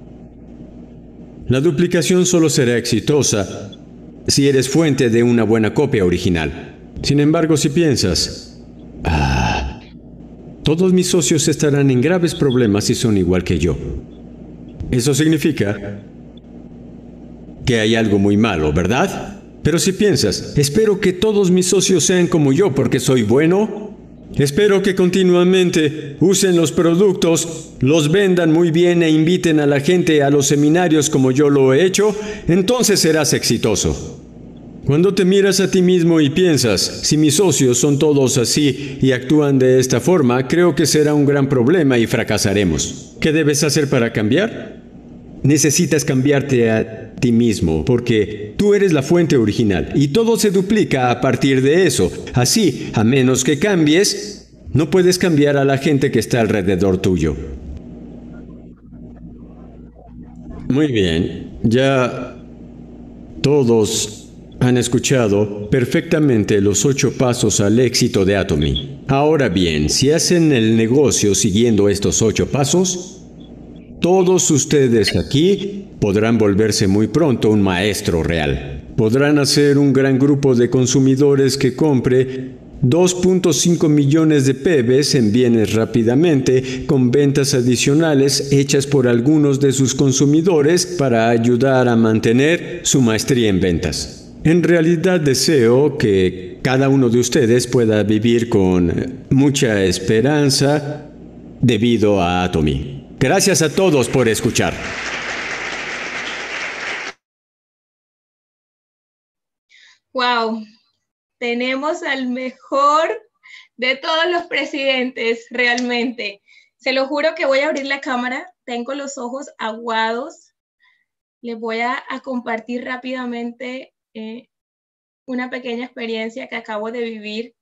La duplicación solo será exitosa si eres fuente de una buena copia original. Sin embargo, si piensas, ah, todos mis socios estarán en graves problemas si son igual que yo. Eso significa que hay algo muy malo, ¿verdad? Pero si piensas, espero que todos mis socios sean como yo porque soy bueno, espero que continuamente usen los productos, los vendan muy bien e inviten a la gente a los seminarios como yo lo he hecho, entonces serás exitoso. Cuando te miras a ti mismo y piensas, si mis socios son todos así y actúan de esta forma, creo que será un gran problema y fracasaremos. ¿Qué debes hacer para cambiar? Necesitas cambiarte a ti mismo, porque tú eres la fuente original y todo se duplica a partir de eso. Así, a menos que cambies, no puedes cambiar a la gente que está alrededor tuyo. Muy bien, ya todos han escuchado perfectamente los ocho pasos al éxito de Atomy. Ahora bien, si hacen el negocio siguiendo estos ocho pasos, todos ustedes aquí podrán volverse muy pronto un maestro real. Podrán hacer un gran grupo de consumidores que compre dos punto cinco millones de P Bs en bienes rápidamente, con ventas adicionales hechas por algunos de sus consumidores para ayudar a mantener su maestría en ventas. En realidad deseo que cada uno de ustedes pueda vivir con mucha esperanza debido a Atomy. Gracias a todos por escuchar. Wow, tenemos al mejor de todos los presidentes, realmente. Se lo juro que voy a abrir la cámara, tengo los ojos aguados. Les voy a, a compartir rápidamente eh, una pequeña experiencia que acabo de vivir.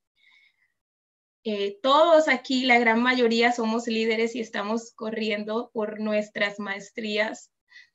Eh, todos aquí, la gran mayoría, somos líderes y estamos corriendo por nuestras maestrías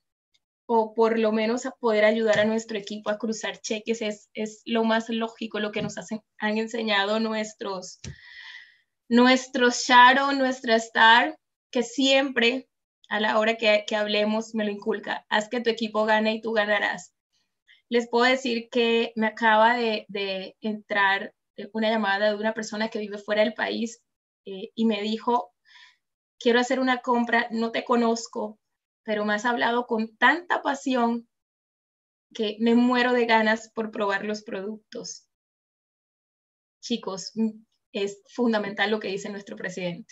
o por lo menos a poder ayudar a nuestro equipo a cruzar cheques. Es, es lo más lógico, lo que nos hacen, han enseñado nuestros, nuestros Sharon, nuestra Star, que siempre a la hora que, que hablemos me lo inculca. Haz que tu equipo gane y tú ganarás. Les puedo decir que me acaba de, de entrar una llamada de una persona que vive fuera del país eh, y me dijo, quiero hacer una compra, no te conozco, pero me has hablado con tanta pasión que me muero de ganas por probar los productos. Chicos, es fundamental lo que dice nuestro presidente.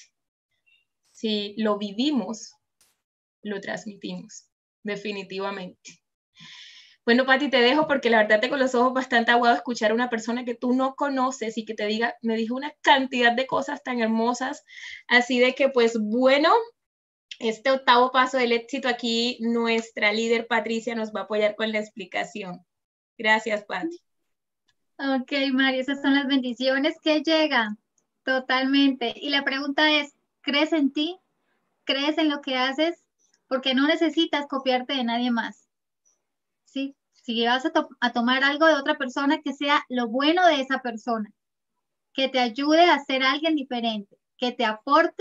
Si lo vivimos, lo transmitimos, definitivamente. Bueno, Pati, te dejo porque la verdad tengo los ojos bastante aguados escuchar a una persona que tú no conoces y que te diga, me dijo una cantidad de cosas tan hermosas, así de que pues bueno, este octavo paso del éxito aquí, nuestra líder Patricia nos va a apoyar con la explicación. Gracias, Pati. Ok, Mari, esas son las bendiciones que llegan totalmente. Y la pregunta es, ¿crees en ti? ¿Crees en lo que haces? Porque no necesitas copiarte de nadie más. ¿Sí? Si vas a, to a tomar algo de otra persona, que sea lo bueno de esa persona, que te ayude a ser alguien diferente, que te aporte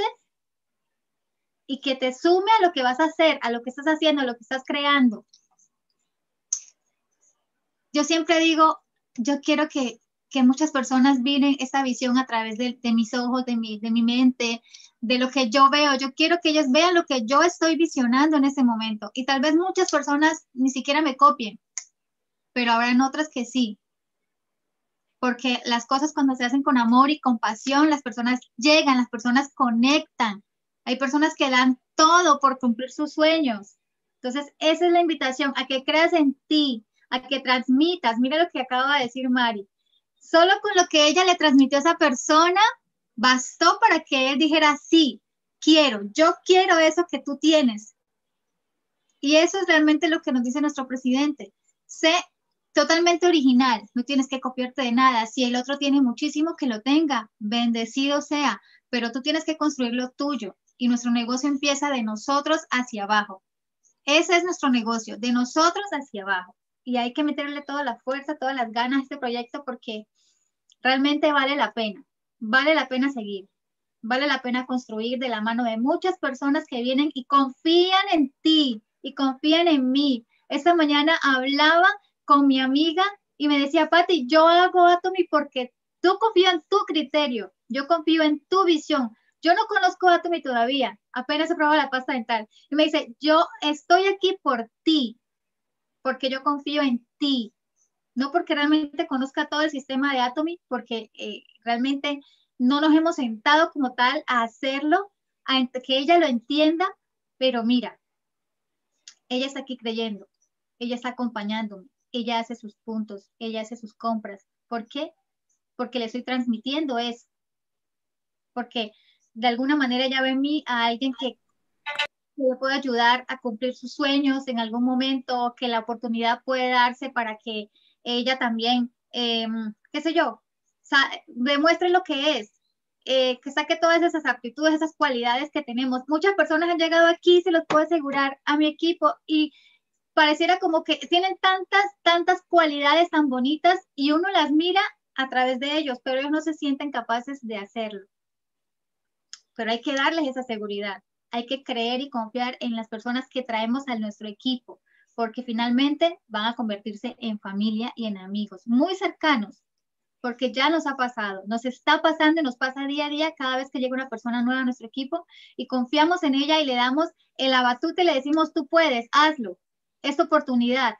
y que te sume a lo que vas a hacer, a lo que estás haciendo, a lo que estás creando. Yo siempre digo, yo quiero que, que muchas personas miren esta visión a través de, de mis ojos, de mi, de mi mente, de lo que yo veo. Yo quiero que ellos vean lo que yo estoy visionando en ese momento. Y tal vez muchas personas ni siquiera me copien, pero habrán otras que sí. Porque las cosas cuando se hacen con amor y con pasión, las personas llegan, las personas conectan. Hay personas que dan todo por cumplir sus sueños. Entonces, esa es la invitación, a que creas en ti, a que transmitas. Mira lo que acaba de decir Mari. Solo con lo que ella le transmitió a esa persona, Bastó para que él dijera, sí, quiero, yo quiero eso que tú tienes. Y eso es realmente lo que nos dice nuestro presidente. Sé totalmente original, no tienes que copiarte de nada. Si el otro tiene muchísimo, que lo tenga, bendecido sea, pero tú tienes que construir lo tuyo y nuestro negocio empieza de nosotros hacia abajo. Ese es nuestro negocio, de nosotros hacia abajo. Y hay que meterle toda la fuerza, todas las ganas a este proyecto porque realmente vale la pena, vale la pena seguir, vale la pena construir de la mano de muchas personas que vienen y confían en ti y confían en mí. Esta mañana hablaba con mi amiga y me decía, Pati, yo hago Atomy porque tú confías en tu criterio, yo confío en tu visión. Yo no conozco Atomy todavía, apenas he probado la pasta dental. Y me dice, yo estoy aquí por ti, porque yo confío en ti. No porque realmente conozca todo el sistema de Atomy, porque eh, realmente no nos hemos sentado como tal a hacerlo, a que ella lo entienda, pero mira, ella está aquí creyendo, ella está acompañándome, ella hace sus puntos, ella hace sus compras. ¿Por qué? Porque le estoy transmitiendo eso, porque de alguna manera ella ve en mí a alguien que le puede ayudar a cumplir sus sueños en algún momento, que la oportunidad puede darse para que ella también, eh, qué sé yo, demuestre lo que es, eh, que saque todas esas aptitudes, esas cualidades que tenemos. Muchas personas han llegado aquí, se los puedo asegurar, a mi equipo y pareciera como que tienen tantas, tantas cualidades tan bonitas y uno las mira a través de ellos, pero ellos no se sienten capaces de hacerlo. Pero hay que darles esa seguridad. Hay que creer y confiar en las personas que traemos a nuestro equipo, porque finalmente van a convertirse en familia y en amigos muy cercanos, porque ya nos ha pasado, nos está pasando y nos pasa día a día cada vez que llega una persona nueva a nuestro equipo y confiamos en ella y le damos el abatute y le decimos, tú puedes, hazlo, es tu oportunidad.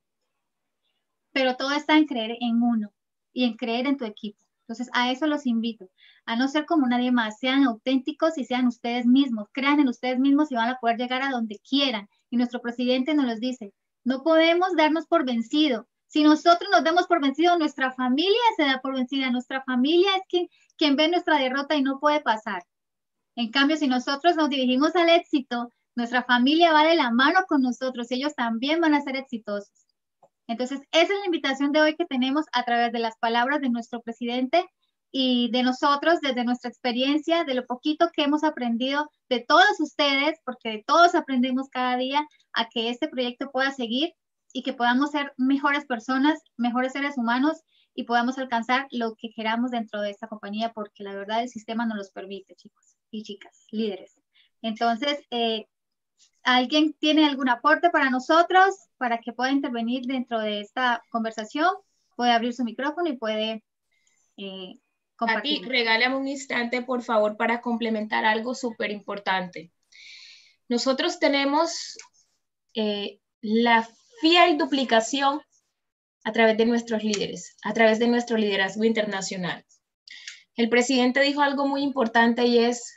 Pero todo está en creer en uno y en creer en tu equipo. Entonces, a eso los invito, a no ser como nadie más, sean auténticos y sean ustedes mismos, crean en ustedes mismos y van a poder llegar a donde quieran. Y nuestro presidente nos los dice, no podemos darnos por vencido. Si nosotros nos damos por vencido, nuestra familia se da por vencida, nuestra familia es quien, quien ve nuestra derrota y no puede pasar. En cambio, si nosotros nos dirigimos al éxito, nuestra familia va de la mano con nosotros, ellos también van a ser exitosos. Entonces, esa es la invitación de hoy que tenemos a través de las palabras de nuestro presidente y de nosotros, desde nuestra experiencia, de lo poquito que hemos aprendido de todos ustedes, porque de todos aprendemos cada día a que este proyecto pueda seguir y que podamos ser mejores personas, mejores seres humanos y podamos alcanzar lo que queramos dentro de esta compañía, porque la verdad el sistema nos los permite, chicos y chicas, líderes. Entonces, eh, ¿alguien tiene algún aporte para nosotros para que pueda intervenir dentro de esta conversación? Puede abrir su micrófono y puede eh, compartir. A ti, regálame un instante, por favor, para complementar algo súper importante. Nosotros tenemos eh, la fiel duplicación a través de nuestros líderes, a través de nuestro liderazgo internacional. El presidente dijo algo muy importante y es,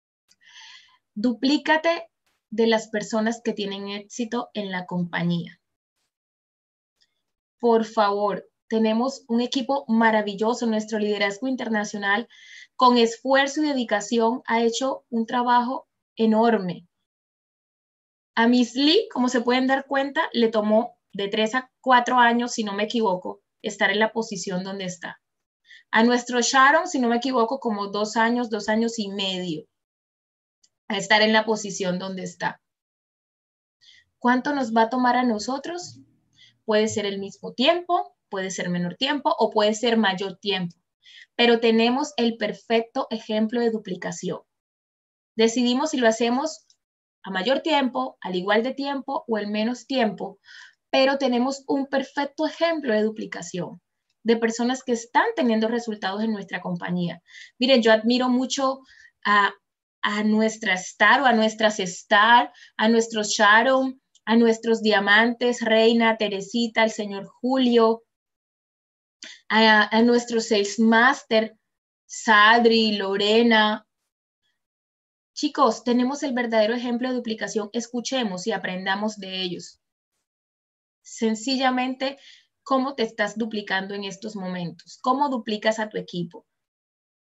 duplícate de las personas que tienen éxito en la compañía. Por favor, tenemos un equipo maravilloso. Nuestro liderazgo internacional, con esfuerzo y dedicación, ha hecho un trabajo enorme. A Miss Lee, como se pueden dar cuenta, le tomó de tres a cuatro años, si no me equivoco, estar en la posición donde está. A nuestro Sharon, si no me equivoco, como dos años, dos años y medio, a estar en la posición donde está. ¿Cuánto nos va a tomar a nosotros? Puede ser el mismo tiempo, puede ser menor tiempo o puede ser mayor tiempo, pero tenemos el perfecto ejemplo de duplicación. Decidimos si lo hacemos a mayor tiempo, al igual de tiempo o en menos tiempo, pero tenemos un perfecto ejemplo de duplicación de personas que están teniendo resultados en nuestra compañía. Miren, yo admiro mucho a, a nuestra Star o a nuestras Star, a nuestros Sharon, a nuestros diamantes, Reina, Teresita, el señor Julio, a, a nuestros Sales Master, Sadri, Lorena. Chicos, tenemos el verdadero ejemplo de duplicación. Escuchemos y aprendamos de ellos. Sencillamente, ¿cómo te estás duplicando en estos momentos? ¿Cómo duplicas a tu equipo?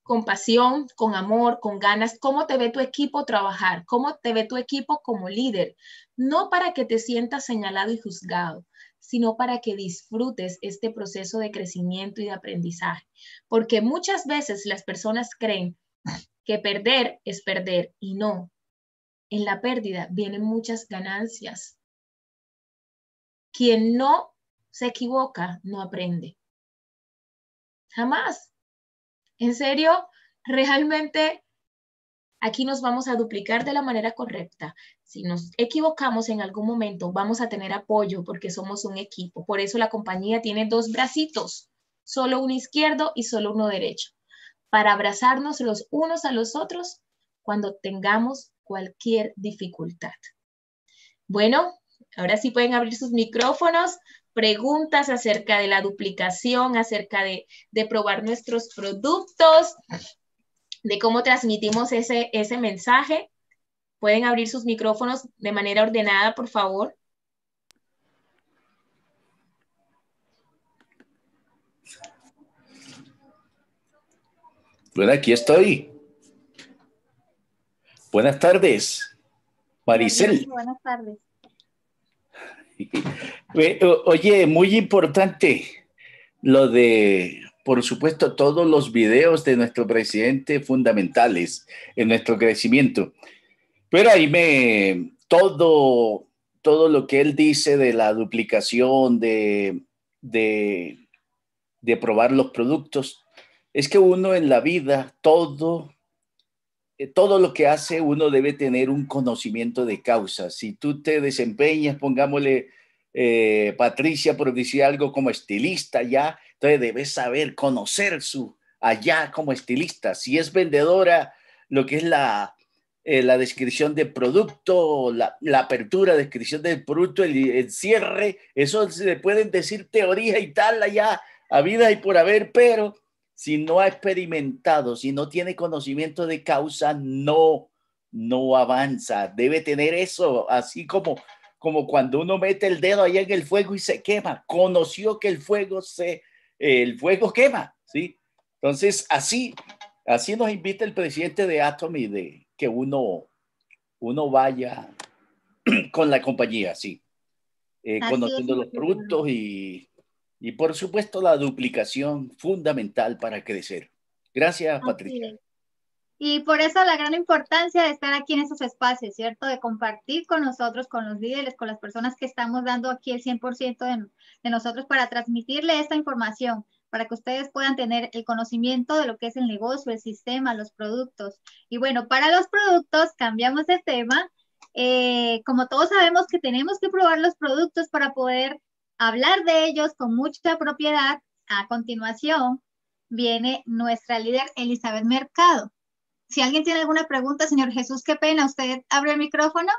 con pasión, con amor, con ganas, cómo te ve tu equipo trabajar, cómo te ve tu equipo como líder, no para que te sientas señalado y juzgado, sino para que disfrutes este proceso de crecimiento y de aprendizaje, porque muchas veces las personas creen que perder es perder y no, en la pérdida vienen muchas ganancias. Quien no se equivoca no aprende. Jamás. En serio, realmente aquí nos vamos a duplicar de la manera correcta. Si nos equivocamos en algún momento, vamos a tener apoyo porque somos un equipo. Por eso la compañía tiene dos bracitos, solo uno izquierdo y solo uno derecho, para abrazarnos los unos a los otros cuando tengamos cualquier dificultad. Bueno, ahora sí pueden abrir sus micrófonos. Preguntas acerca de la duplicación, acerca de, de probar nuestros productos, de cómo transmitimos ese, ese mensaje. Pueden abrir sus micrófonos de manera ordenada, por favor. Bueno, aquí estoy. Buenas tardes, Maricel. Buenas tardes. Oye, muy importante lo de, por supuesto, todos los videos de nuestro presidente fundamentales en nuestro crecimiento. Pero ahí me, todo, todo lo que él dice de la duplicación, de, de, de probar los productos, es que uno en la vida, todo, todo lo que hace, uno debe tener un conocimiento de causa. Si tú te desempeñas, pongámosle, eh, Patricia, por decir algo, como estilista ya, entonces debes saber, conocer su allá como estilista. Si es vendedora, lo que es la, eh, la descripción del producto, la, la apertura, descripción del producto, el, el cierre, eso se le pueden decir teoría y tal allá, a vida y por haber, pero si no ha experimentado, si no tiene conocimiento de causa, no, no avanza. Debe tener eso, así como, como cuando uno mete el dedo allá en el fuego y se quema. Conoció que el fuego se, el fuego quema, ¿sí? Entonces, así, así nos invita el presidente de Atomy de que uno, uno vaya con la compañía, sí, eh, conociendo los productos y Y por supuesto la duplicación fundamental para crecer. Gracias, Patricia. Y por eso la gran importancia de estar aquí en esos espacios, ¿cierto? De compartir con nosotros, con los líderes, con las personas que estamos dando aquí el cien por ciento de, de nosotros para transmitirle esta información, para que ustedes puedan tener el conocimiento de lo que es el negocio, el sistema, los productos. Y bueno, para los productos cambiamos de tema. Eh, como todos sabemos que tenemos que probar los productos para poder hablar de ellos con mucha propiedad, a continuación viene nuestra líder Elizabeth Mercado. Si alguien tiene alguna pregunta, señor Jesús, qué pena, ¿usted abre el micrófono?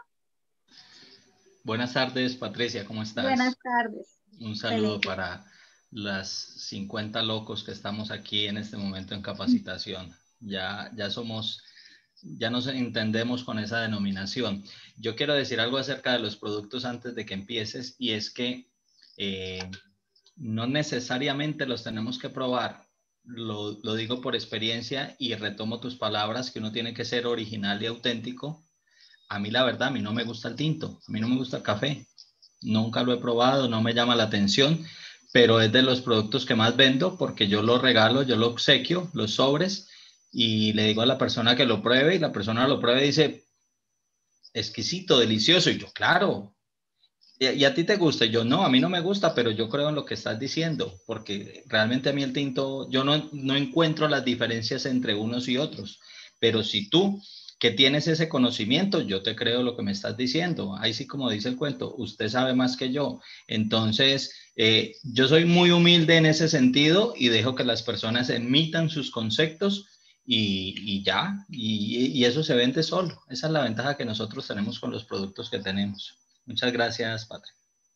Buenas tardes, Patricia, ¿cómo estás? Buenas tardes. Un saludo Excelente. Para las cincuenta locos que estamos aquí en este momento en capacitación. Ya, ya somos, ya nos entendemos con esa denominación. Yo quiero decir algo acerca de los productos antes de que empieces, y es que eh, no necesariamente los tenemos que probar. Lo, lo digo por experiencia y retomo tus palabras, que uno tiene que ser original y auténtico. A mí la verdad, a mí no me gusta el tinto, a mí no me gusta el café. Nunca lo he probado, no me llama la atención, pero es de los productos que más vendo porque yo lo regalo, yo lo obsequio, los sobres, y le digo a la persona que lo pruebe, y la persona lo pruebe y dice, exquisito, delicioso, y yo, claro. ¿Y a ti te gusta? Yo, no, a mí no me gusta, pero yo creo en lo que estás diciendo, porque realmente a mí el tinto, yo no, no encuentro las diferencias entre unos y otros, pero si tú, que tienes ese conocimiento, yo te creo lo que me estás diciendo. Ahí sí, como dice el cuento, usted sabe más que yo. Entonces, eh, yo soy muy humilde en ese sentido y dejo que las personas emitan sus conceptos y, y ya, y, y eso se vende solo. Esa es la ventaja que nosotros tenemos con los productos que tenemos. Muchas gracias, Patria.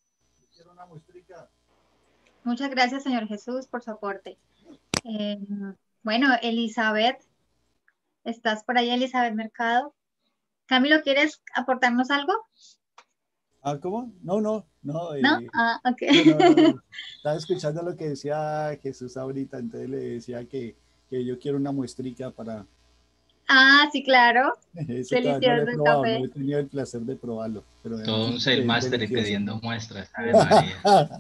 Muchas gracias, señor Jesús, por su aporte. Eh, bueno, Elizabeth, ¿estás por ahí, Elizabeth Mercado? Camilo, ¿quieres aportarnos algo? Ah, ¿cómo? No, no, no. ¿No? Eh, ah, ok. no, no, no. Estaba escuchando lo que decía Jesús ahorita, entonces le decía que que yo quiero una muestrica para... Ah, sí, claro. Eso todavía no lo he Delicioso el probado, café. no he tenido el placer de probarlo, pero Todo un es sale eh, master y delicioso. pidiendo muestras, Ave María.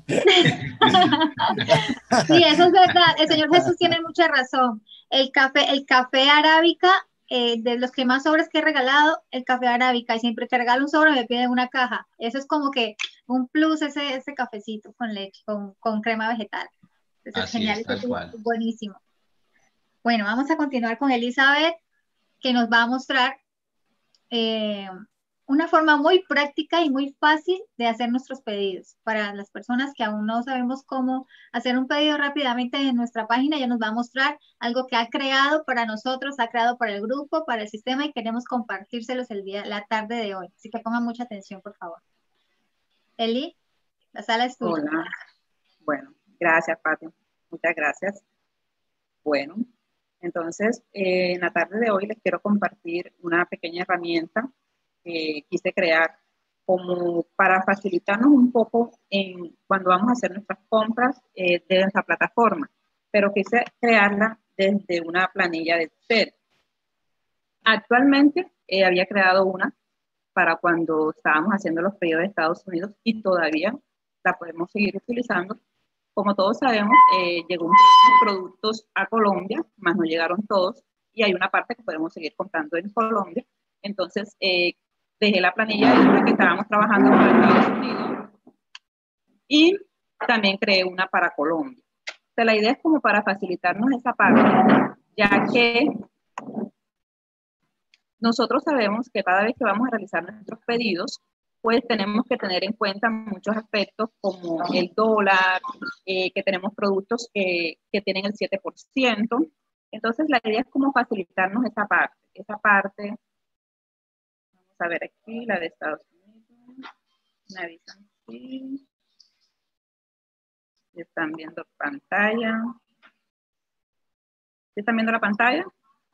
Sí, eso es verdad. El Señor Jesús tiene mucha razón. El café, el café arábica, eh, de los que más sobres que he regalado, el café arábica, y siempre que regalo un sobre me piden una caja. Eso es como que un plus, ese, ese cafecito con leche, con, con crema vegetal. Eso es Así genial, es, eso tal es cual. buenísimo. Bueno, vamos a continuar con Elizabeth, que nos va a mostrar eh, una forma muy práctica y muy fácil de hacer nuestros pedidos. Para las personas que aún no sabemos cómo hacer un pedido rápidamente en nuestra página, ella nos va a mostrar algo que ha creado para nosotros, ha creado para el grupo, para el sistema, y queremos compartírselos el día, la tarde de hoy. Así que pongan mucha atención, por favor. Eli, la sala es tuya. Hola, bueno, gracias, Pati. Muchas gracias. Bueno, entonces, eh, en la tarde de hoy les quiero compartir una pequeña herramienta que quise crear como para facilitarnos un poco en cuando vamos a hacer nuestras compras eh, de nuestra plataforma, pero quise crearla desde una planilla de Excel. Actualmente eh, había creado una para cuando estábamos haciendo los pedidos de Estados Unidos y todavía la podemos seguir utilizando. Como todos sabemos, eh, llegó un productos a Colombia, más no llegaron todos, y hay una parte que podemos seguir comprando en Colombia. Entonces, eh, dejé la planilla en la que estábamos trabajando para Estados Unidos y también creé una para Colombia. O sea, la idea es como para facilitarnos esa parte, ya que nosotros sabemos que cada vez que vamos a realizar nuestros pedidos, pues tenemos que tener en cuenta muchos aspectos como el dólar, eh, que tenemos productos que, que tienen el siete por ciento. Entonces, la idea es como facilitarnos esa parte. Esa parte, vamos a ver aquí, la de Estados Unidos. Me avisan aquí. Están viendo pantalla. ¿Están viendo la pantalla?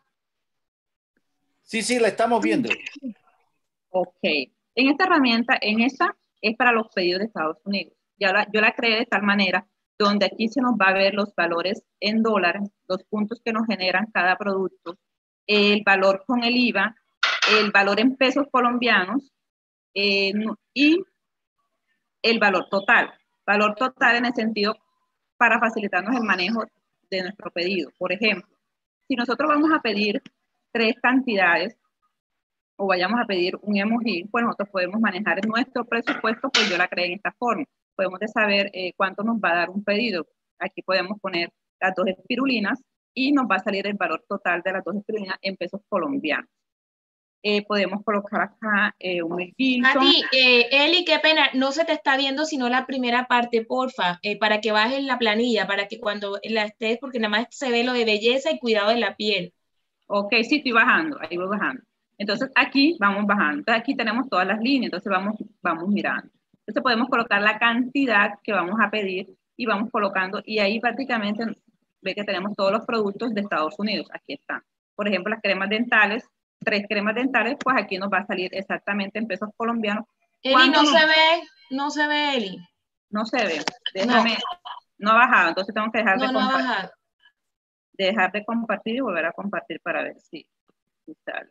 Sí, sí, la estamos viendo. Ok. En esta herramienta, en esta es para los pedidos de Estados Unidos. Ya la, yo la creé de tal manera donde aquí se nos va a ver los valores en dólares, los puntos que nos generan cada producto, el valor con el I V A, el valor en pesos colombianos eh, y el valor total. Valor total en el sentido para facilitarnos el manejo de nuestro pedido. Por ejemplo, si nosotros vamos a pedir tres cantidades o vayamos a pedir un emoji, pues nosotros podemos manejar nuestro presupuesto, pues yo la creé en esta forma. Podemos de saber eh, cuánto nos va a dar un pedido. Aquí podemos poner las dos espirulinas y nos va a salir el valor total de las dos espirulinas en pesos colombianos. Eh, podemos colocar acá eh, un Mel Gibson. Pati, eh, Eli, qué pena, no se te está viendo sino la primera parte, porfa, eh, para que bajes la planilla, para que cuando la estés, porque nada más se ve lo de belleza y cuidado de la piel. Ok, sí, estoy bajando, ahí voy bajando. Entonces aquí vamos bajando. Entonces aquí tenemos todas las líneas, entonces vamos, vamos mirando. Entonces podemos colocar la cantidad que vamos a pedir y vamos colocando, y ahí prácticamente ve que tenemos todos los productos de Estados Unidos, aquí están. Por ejemplo, las cremas dentales, tres cremas dentales, pues aquí nos va a salir exactamente en pesos colombianos. Eli, no nos... se ve, no se ve, Eli. No se ve, déjame, no, no ha bajado, entonces tengo que dejar no, de no compartir. ha bajado. Dejar de compartir y volver a compartir para ver si, si sale.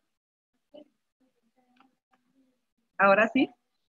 Ahora sí.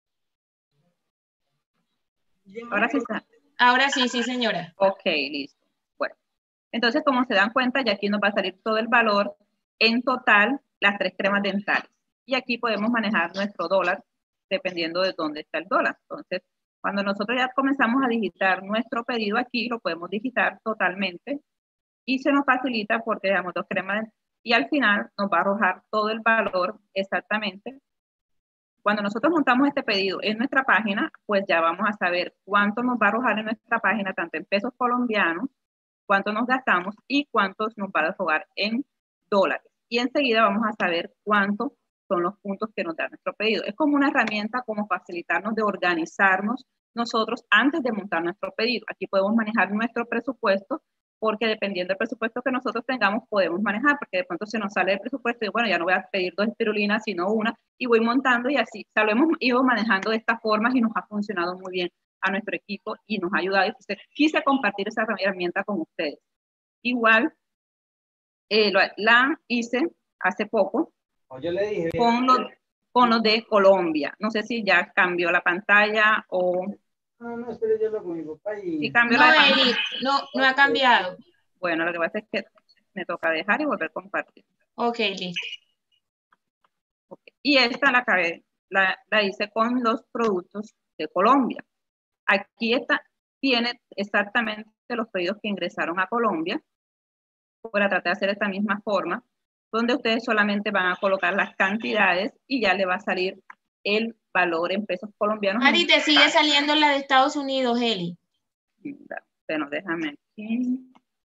Ahora sí está. Ahora sí, sí, señora. Ok, listo. Bueno, entonces como se dan cuenta, ya aquí nos va a salir todo el valor en total, las tres cremas dentales. Y aquí podemos manejar nuestro dólar dependiendo de dónde está el dólar. Entonces, cuando nosotros ya comenzamos a digitar nuestro pedido aquí, lo podemos digitar totalmente y se nos facilita porque damos dos cremas y al final nos va a arrojar todo el valor exactamente. Cuando nosotros montamos este pedido en nuestra página, pues ya vamos a saber cuánto nos va a arrojar en nuestra página, tanto en pesos colombianos, cuánto nos gastamos y cuántos nos va a arrojar en dólares. Y enseguida vamos a saber cuántos son los puntos que nos da nuestro pedido. Es como una herramienta como facilitarnos de organizarnos nosotros antes de montar nuestro pedido. Aquí podemos manejar nuestro presupuesto, porque dependiendo del presupuesto que nosotros tengamos, podemos manejar, porque de pronto se nos sale el presupuesto y bueno, ya no voy a pedir dos espirulinas, sino una, y voy montando y así. O sea, lo hemos ido manejando de estas formas y nos ha funcionado muy bien a nuestro equipo y nos ha ayudado. Y quise compartir esa herramienta con ustedes. Igual, eh, lo- la hice hace poco O yo le dije, con los, con los de Colombia. No sé si ya cambió la pantalla o no, no, espere, yo lo con mi papá y... si cambió No, la de pantalla. Eli, no, no ha cambiado. Bueno, lo que pasa es que me toca dejar y volver a compartir. Ok, listo. Ok. Y esta la, acabé, la, la hice con los productos de Colombia. Aquí está, tiene exactamente los pedidos que ingresaron a Colombia. Para tratar de hacer esta misma forma, donde ustedes solamente van a colocar las cantidades y ya le va a salir el valor en pesos colombianos. Mari, te sigue saliendo la de Estados Unidos, Eli. Bueno, déjame aquí.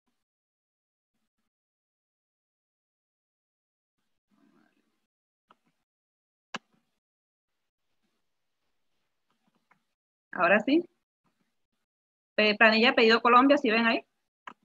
Ahora sí. Pe- Planilla pedido Colombia, ¿sí ven ahí?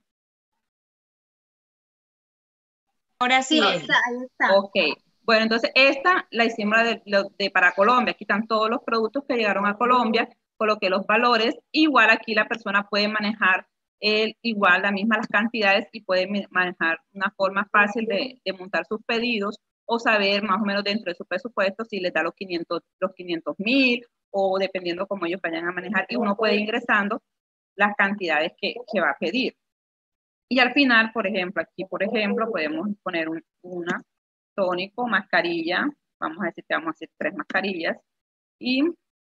Ahora sí, Sí, Eli. está, ahí está. Ok. Bueno, entonces esta la hicimos de, de- de para Colombia. Aquí están todos los productos que llegaron a Colombia. Coloqué los valores. Igual aquí la persona puede manejar el, igual la misma las cantidades y puede mi- manejar una forma fácil de, de montar sus pedidos o saber más o menos dentro de su presupuesto si les da los quinientos los quinientos mil o dependiendo cómo ellos vayan a manejar. Y uno puede ir ingresando las cantidades que, que va a pedir. Y al final, por ejemplo, aquí, por ejemplo, podemos poner un, una tónico, mascarilla, vamos a decir que vamos a hacer tres mascarillas, y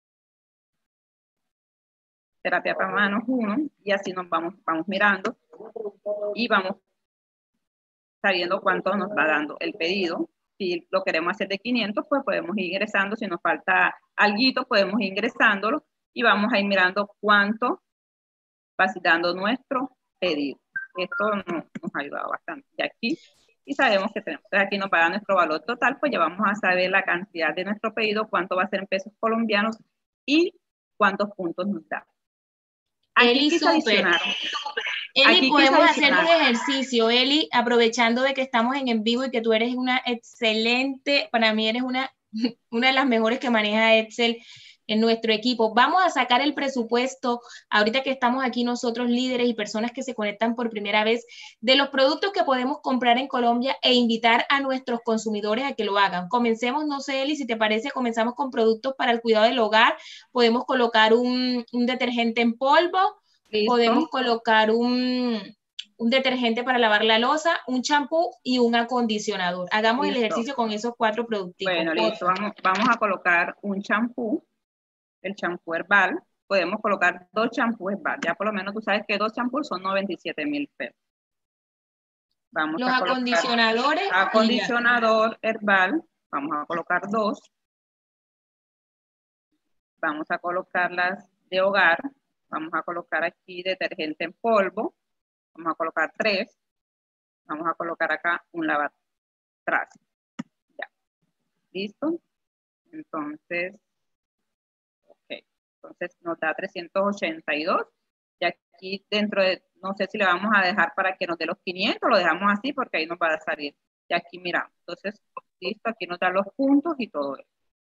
terapia para manos uno, y así nos vamos, vamos mirando, y vamos sabiendo cuánto nos va dando el pedido. Si lo queremos hacer de quinientos, pues podemos ir ingresando, si nos falta alguito, podemos ir ingresándolo, y vamos a ir mirando cuánto va dando nuestro pedido. Esto nos, nos ha ayudado bastante. Y aquí, y sabemos que tenemos, aquí nos va a dar nuestro valor total, pues ya vamos a saber la cantidad de nuestro pedido, cuánto va a ser en pesos colombianos y cuántos puntos nos da. Aquí Eli, quise súper. adicionar. Eli, Aquí podemos quise hacer un adicionar. ejercicio, Eli, aprovechando de que estamos en en vivo y que tú eres una excelente, para mí eres una, una de las mejores que maneja Excel en nuestro equipo. Vamos a sacar el presupuesto, ahorita que estamos aquí nosotros líderes y personas que se conectan por primera vez, de los productos que podemos comprar en Colombia e invitar a nuestros consumidores a que lo hagan. Comencemos, no sé, Eli, si te parece, comenzamos con productos para el cuidado del hogar. Podemos colocar un, un detergente en polvo, Listo. podemos colocar un, un detergente para lavar la loza, un champú y un acondicionador. Hagamos Listo. el ejercicio con esos cuatro productos. Bueno, listo. Vamos, vamos a colocar un champú, el champú herbal. Podemos colocar dos champús herbal. Ya por lo menos tú sabes que dos champús son noventa y siete mil pesos. Vamos Los a colocar acondicionadores. acondicionador herbal. Vamos a colocar dos. Vamos a colocarlas de hogar. Vamos a colocar aquí detergente en polvo. Vamos a colocar tres. Vamos a colocar acá un lavatrastes. Ya. ¿Listo? Entonces, ok. Entonces nos da trescientos ochenta y dos. Y aquí dentro de, no sé si le vamos a dejar para que nos dé los quinientos, lo dejamos así porque ahí nos va a salir. Y aquí miramos. Entonces, listo, aquí nos dan los puntos y todo eso.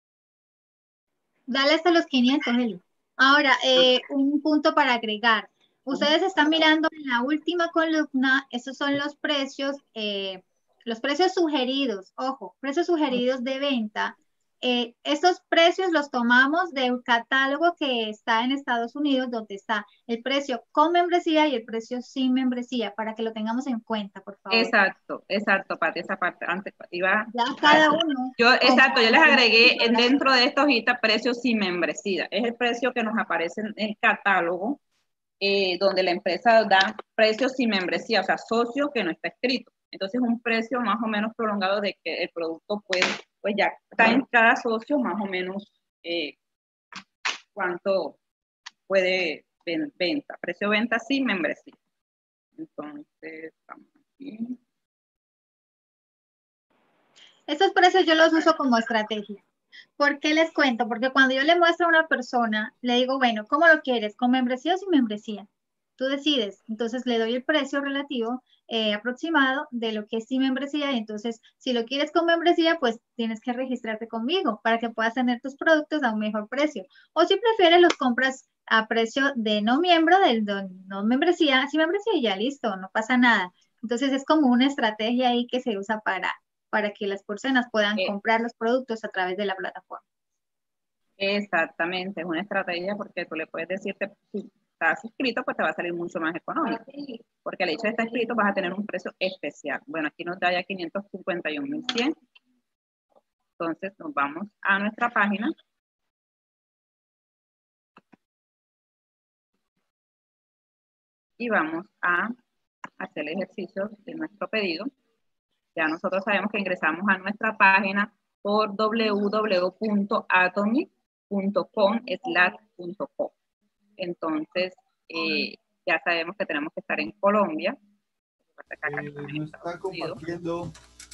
Dale hasta los quinientos, Eli. Ahora, eh, un punto para agregar. Ustedes están mirando en la última columna, esos son los precios, eh, los precios sugeridos, ojo, precios sugeridos de venta. Eh, estos precios los tomamos de un catálogo que está en Estados Unidos, donde está el precio con membresía y el precio sin membresía, para que lo tengamos en cuenta, por favor. Exacto, exacto, Pati, esa parte antes iba. Ya cada uno. Yo, exacto, yo les agregué dentro de esta hojita precios sin membresía. Es el precio que nos aparece en el catálogo, eh, donde la empresa da precios sin membresía, o sea, socio que no está escrito. Entonces, un precio más o menos prolongado de que el producto puede, pues ya está en cada socio más o menos eh, cuánto puede ven, venta, precio venta sin membresía. Entonces, vamos aquí. Estos precios yo los uso como estrategia. ¿Por qué les cuento? Porque cuando yo le muestro a una persona, le digo, bueno, ¿cómo lo quieres? ¿Con membresía o sin membresía? Tú decides. Entonces le doy el precio relativo eh, aproximado de lo que es sin membresía. Y entonces, si lo quieres con membresía, pues tienes que registrarte conmigo para que puedas tener tus productos a un mejor precio. O si prefieres, los compras a precio de no miembro, del no membresía, sin membresía y ya listo, no pasa nada. Entonces es como una estrategia ahí que se usa para, para que las personas puedan Eh, comprar los productos a través de la plataforma. Exactamente, es una estrategia porque tú le puedes decir que si estás inscrito, pues te va a salir mucho más económico. Porque al hecho de estar inscrito vas a tener un precio especial. Bueno, aquí nos da ya quinientos cincuenta y un mil cien. Entonces nos vamos a nuestra página. Y vamos a hacer el ejercicio de nuestro pedido. Ya nosotros sabemos que ingresamos a nuestra página por w w w punto atomy punto com slash punto com. Entonces, eh, ya sabemos que tenemos que estar en Colombia. Eh, no está compartiendo.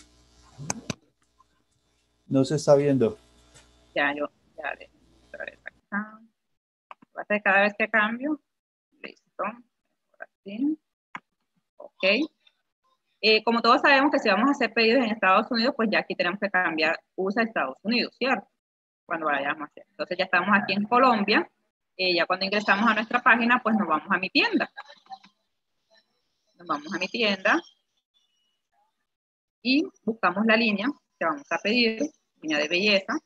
No se está viendo. Ya, yo, ya, de, otra vez acá. Pasa que cada vez que cambio, listo. Ahora sí. Ok. Eh, como todos sabemos que si vamos a hacer pedidos en Estados Unidos, pues ya aquí tenemos que cambiar U S A a Estados Unidos, ¿cierto? Cuando vayamos a hacer. Entonces ya estamos aquí en Colombia. Eh, ya cuando ingresamos a nuestra página, pues nos vamos a mi tienda. Nos vamos a mi tienda. Y buscamos la línea que vamos a pedir, línea de belleza.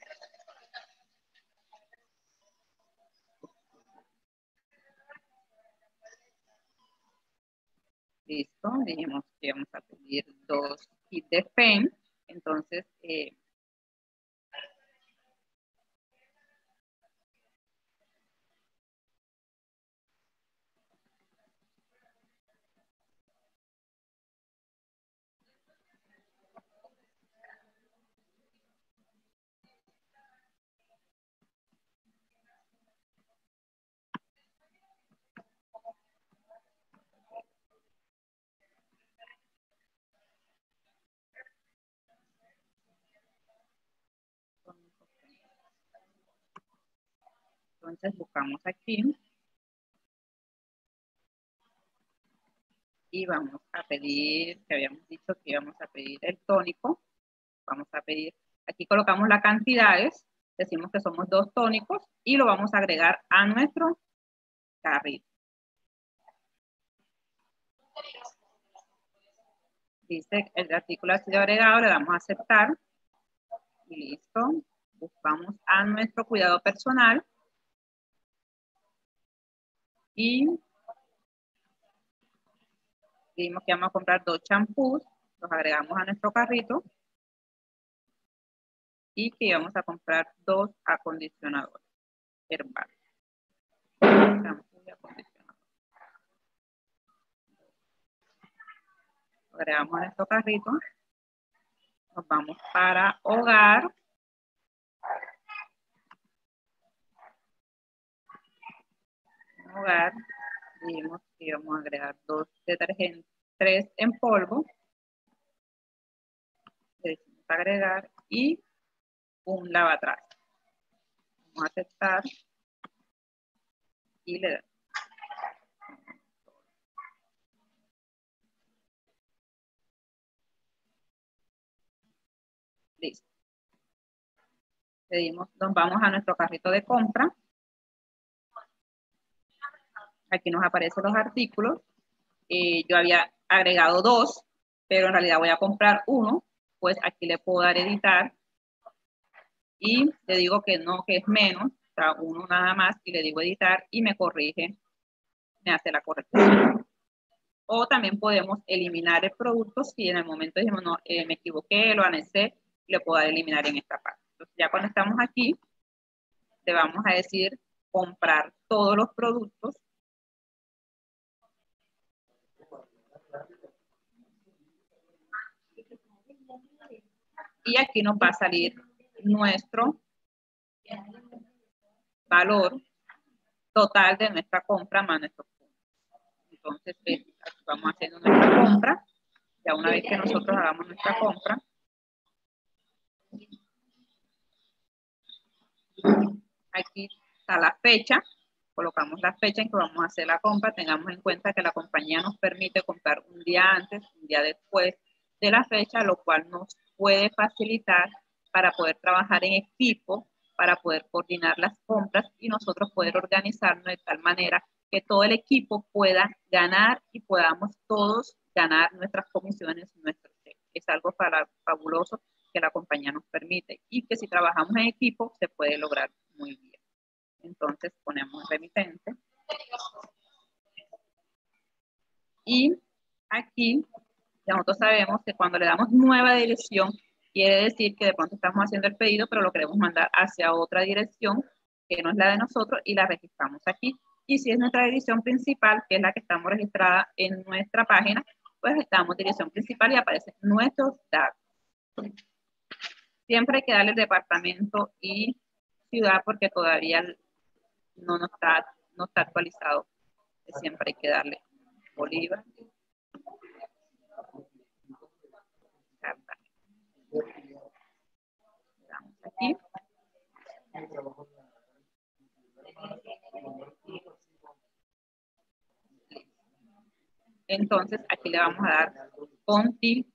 Listo, dijimos que vamos a pedir dos kits de F E M. Entonces, eh, entonces buscamos aquí. Y vamos a pedir, que habíamos dicho que íbamos a pedir el tónico. Vamos a pedir, aquí colocamos las cantidades, decimos que somos dos tónicos y lo vamos a agregar a nuestro carrito. Dice el artículo ha sido agregado, le damos a aceptar. Y listo. Buscamos a nuestro cuidado personal. Y dijimos que vamos a comprar dos champús, los agregamos a nuestro carrito. Y que vamos a comprar dos acondicionadores herbales. Champú y acondicionador. Lo agregamos a nuestro carrito. Nos vamos para hogar. En hogar, dijimos que íbamos a agregar dos detergentes, tres en polvo. Le decimos agregar y un lavatrastes. Vamos a aceptar y le damos. Listo. Le dimos, nos vamos a nuestro carrito de compra. Aquí nos aparecen los artículos. Eh, yo había agregado dos, pero en realidad voy a comprar uno. Pues aquí le puedo dar editar. Y le digo que no, que es menos. O sea, uno nada más. Y le digo editar y me corrige. Me hace la corrección. O también podemos eliminar el producto si en el momento dijimos, no, eh, me equivoqué, lo anexé, le puedo dar eliminar en esta parte. Entonces, ya cuando estamos aquí, le vamos a decir comprar todos los productos. Y aquí nos va a salir nuestro valor total de nuestra compra más nuestros puntos. Entonces, vamos haciendo nuestra compra. Ya una vez que nosotros hagamos nuestra compra, aquí está la fecha, colocamos la fecha en que vamos a hacer la compra. Tengamos en cuenta que la compañía nos permite comprar un día antes, un día después de la fecha, lo cual nos puede facilitar para poder trabajar en equipo, para poder coordinar las compras y nosotros poder organizarnos de tal manera que todo el equipo pueda ganar y podamos todos ganar nuestras comisiones, nuestros cheques. Es algo para, fabuloso que la compañía nos permite y que si trabajamos en equipo se puede lograr muy bien. Entonces ponemos remitente. Y aquí nosotros sabemos que cuando le damos nueva dirección, quiere decir que de pronto estamos haciendo el pedido, pero lo queremos mandar hacia otra dirección que no es la de nosotros y la registramos aquí. Y si es nuestra dirección principal, que es la que estamos registrada en nuestra página, pues damos dirección principal y aparecen nuestros datos. Siempre hay que darle el departamento y ciudad porque todavía no, no, está, no está actualizado. Siempre hay que darle Bolívar. Damos aquí. Entonces aquí le vamos a dar continuar.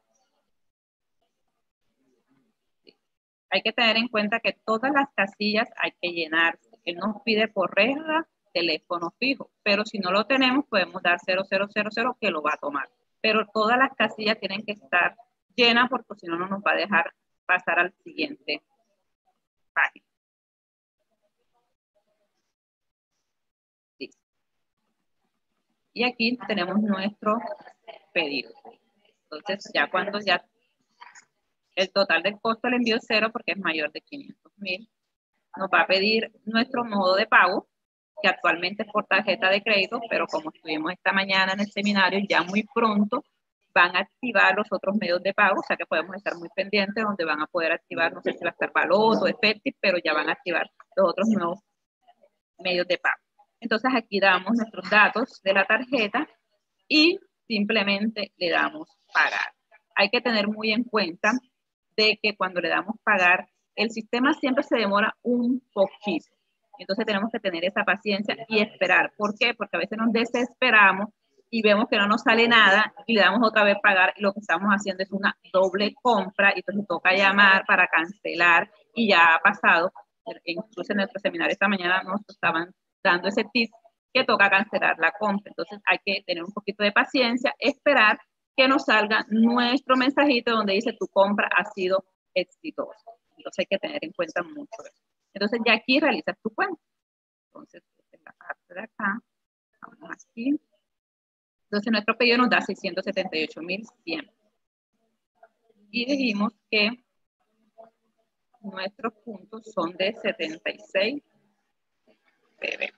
Hay que tener en cuenta que todas las casillas hay que llenarse. Él nos pide por regla teléfono fijo, pero si no lo tenemos podemos dar cero cero cero cero que lo va a tomar. Pero todas las casillas tienen que estar llenas porque si no, no nos va a dejar pasar al siguiente página. Sí. Y aquí tenemos nuestro pedido. Entonces ya cuando ya el total del costo del envío es cero porque es mayor de quinientos mil, nos va a pedir nuestro modo de pago, que actualmente es por tarjeta de crédito, pero como estuvimos esta mañana en el seminario, ya muy pronto van a activar los otros medios de pago, o sea que podemos estar muy pendientes donde van a poder activar, no sé si va a estar Baloto o Efecti, pero ya van a activar los otros nuevos medios de pago. Entonces aquí damos nuestros datos de la tarjeta y simplemente le damos pagar. Hay que tener muy en cuenta de que cuando le damos pagar, el sistema siempre se demora un poquito. Entonces tenemos que tener esa paciencia y esperar. ¿Por qué? Porque a veces nos desesperamos y vemos que no nos sale nada y le damos otra vez pagar y lo que estamos haciendo es una doble compra y entonces toca llamar para cancelar y ya ha pasado. Incluso en nuestro seminario esta mañana nos estaban dando ese tip que toca cancelar la compra. Entonces hay que tener un poquito de paciencia, esperar que nos salga nuestro mensajito donde dice tu compra ha sido exitosa. Entonces hay que tener en cuenta mucho eso. Entonces ya aquí realizas tu cuenta. Entonces, en la parte de acá, vamos aquí. Entonces nuestro pedido nos da seiscientos setenta y ocho mil cien. Y dijimos que nuestros puntos son de setenta y seis P B.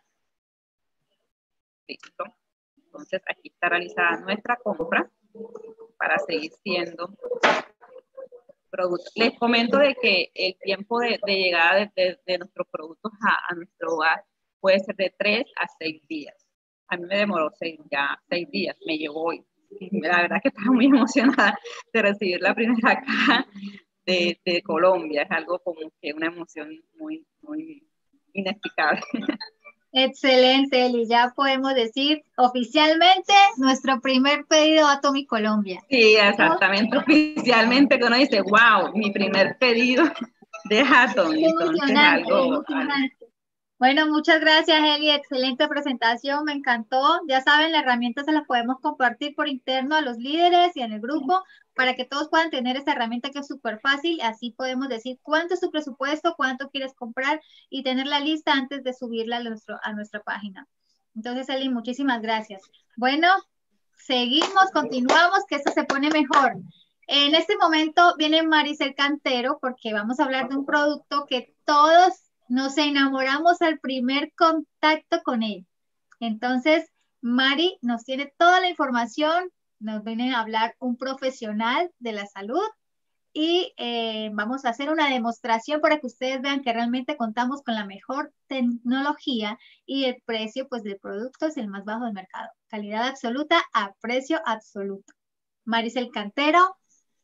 Listo. Entonces aquí está realizada nuestra compra para seguir siendo productos. Les comento de que el tiempo de, de llegada de, de, de nuestros productos a, a nuestro hogar puede ser de tres a seis días. A mí me demoró seis, ya seis días, me llegó hoy. Y la verdad que estaba muy emocionada de recibir la primera caja de, de Colombia. Es algo como que una emoción muy, muy inexplicable. Excelente, Eli. Ya podemos decir oficialmente nuestro primer pedido a Atomy Colombia. Sí, exactamente. ¿No? Oficialmente que uno dice, wow, mi primer pedido de Atomy. Entonces, algo, algo. Bueno, muchas gracias, Eli. Excelente presentación, me encantó. Ya saben, la herramienta se la podemos compartir por interno a los líderes y en el grupo para que todos puedan tener esta herramienta que es súper fácil. Así podemos decir cuánto es tu presupuesto, cuánto quieres comprar y tener la lista antes de subirla a, nuestro, a nuestra página. Entonces, Eli, muchísimas gracias. Bueno, seguimos, continuamos, que esto se pone mejor. En este momento viene Maricel Cantero porque vamos a hablar de un producto que todos nos enamoramos al primer contacto con él. Entonces, Mari nos tiene toda la información, nos viene a hablar un profesional de la salud y eh, vamos a hacer una demostración para que ustedes vean que realmente contamos con la mejor tecnología y el precio pues del producto es el más bajo del mercado. Calidad absoluta a precio absoluto. Maricel Cantero.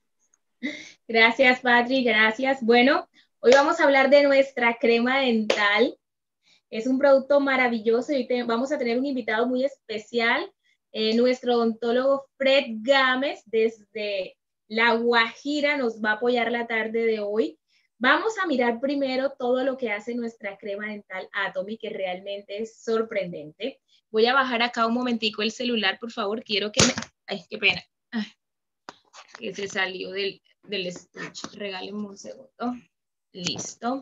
Gracias, Patri, gracias. Bueno, hoy vamos a hablar de nuestra crema dental. Es un producto maravilloso y hoy te, vamos a tener un invitado muy especial, eh, nuestro odontólogo Fred Gámez desde La Guajira nos va a apoyar la tarde de hoy. Vamos a mirar primero todo lo que hace nuestra crema dental Atomy, que realmente es sorprendente. Voy a bajar acá un momentico el celular, por favor. Quiero que me Ay, qué pena. Ay, que se salió del, del estuche. Regálenme un segundo. Listo.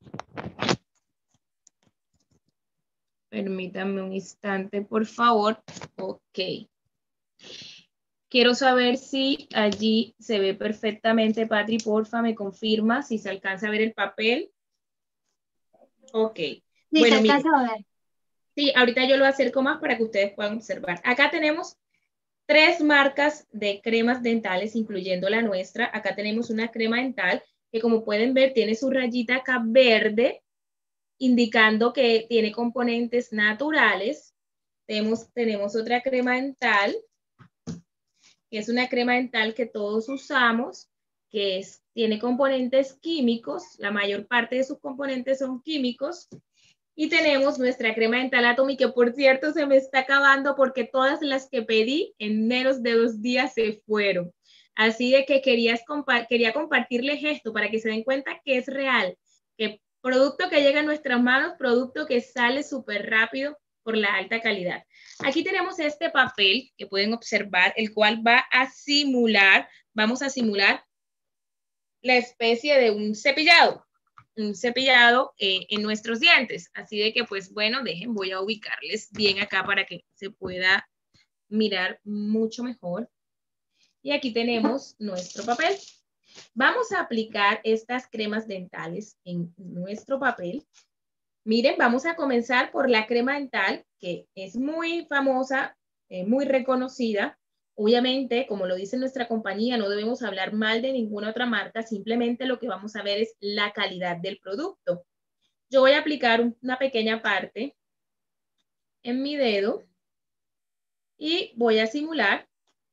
Permítanme un instante, por favor. Ok. Quiero saber si allí se ve perfectamente, Patri, porfa, me confirma si se alcanza a ver el papel. Ok. Sí, bueno, se miren. alcanza a ver. Sí, ahorita yo lo acerco más para que ustedes puedan observar. Acá tenemos tres marcas de cremas dentales, incluyendo la nuestra. Acá tenemos una crema dental que, como pueden ver, tiene su rayita acá verde, indicando que tiene componentes naturales. Tenemos, tenemos otra crema dental, que es una crema dental que todos usamos, que es, tiene componentes químicos. La mayor parte de sus componentes son químicos. Y tenemos nuestra crema dental Atomy, que por cierto se me está acabando porque todas las que pedí en menos de dos días se fueron. Así de que querías compa quería compartirles esto para que se den cuenta que es real, que producto que llega a nuestras manos, producto que sale súper rápido por la alta calidad. Aquí tenemos este papel que pueden observar, el cual va a simular, vamos a simular la especie de un cepillado. un cepillado eh, en nuestros dientes. Así de que, pues bueno, dejen, voy a ubicarles bien acá para que se pueda mirar mucho mejor. Y aquí tenemos nuestro papel. Vamos a aplicar estas cremas dentales en nuestro papel. Miren, vamos a comenzar por la crema dental, que es muy famosa, eh, muy reconocida. Obviamente, como lo dice nuestra compañía, no debemos hablar mal de ninguna otra marca, simplemente lo que vamos a ver es la calidad del producto. Yo voy a aplicar una pequeña parte en mi dedo y voy a simular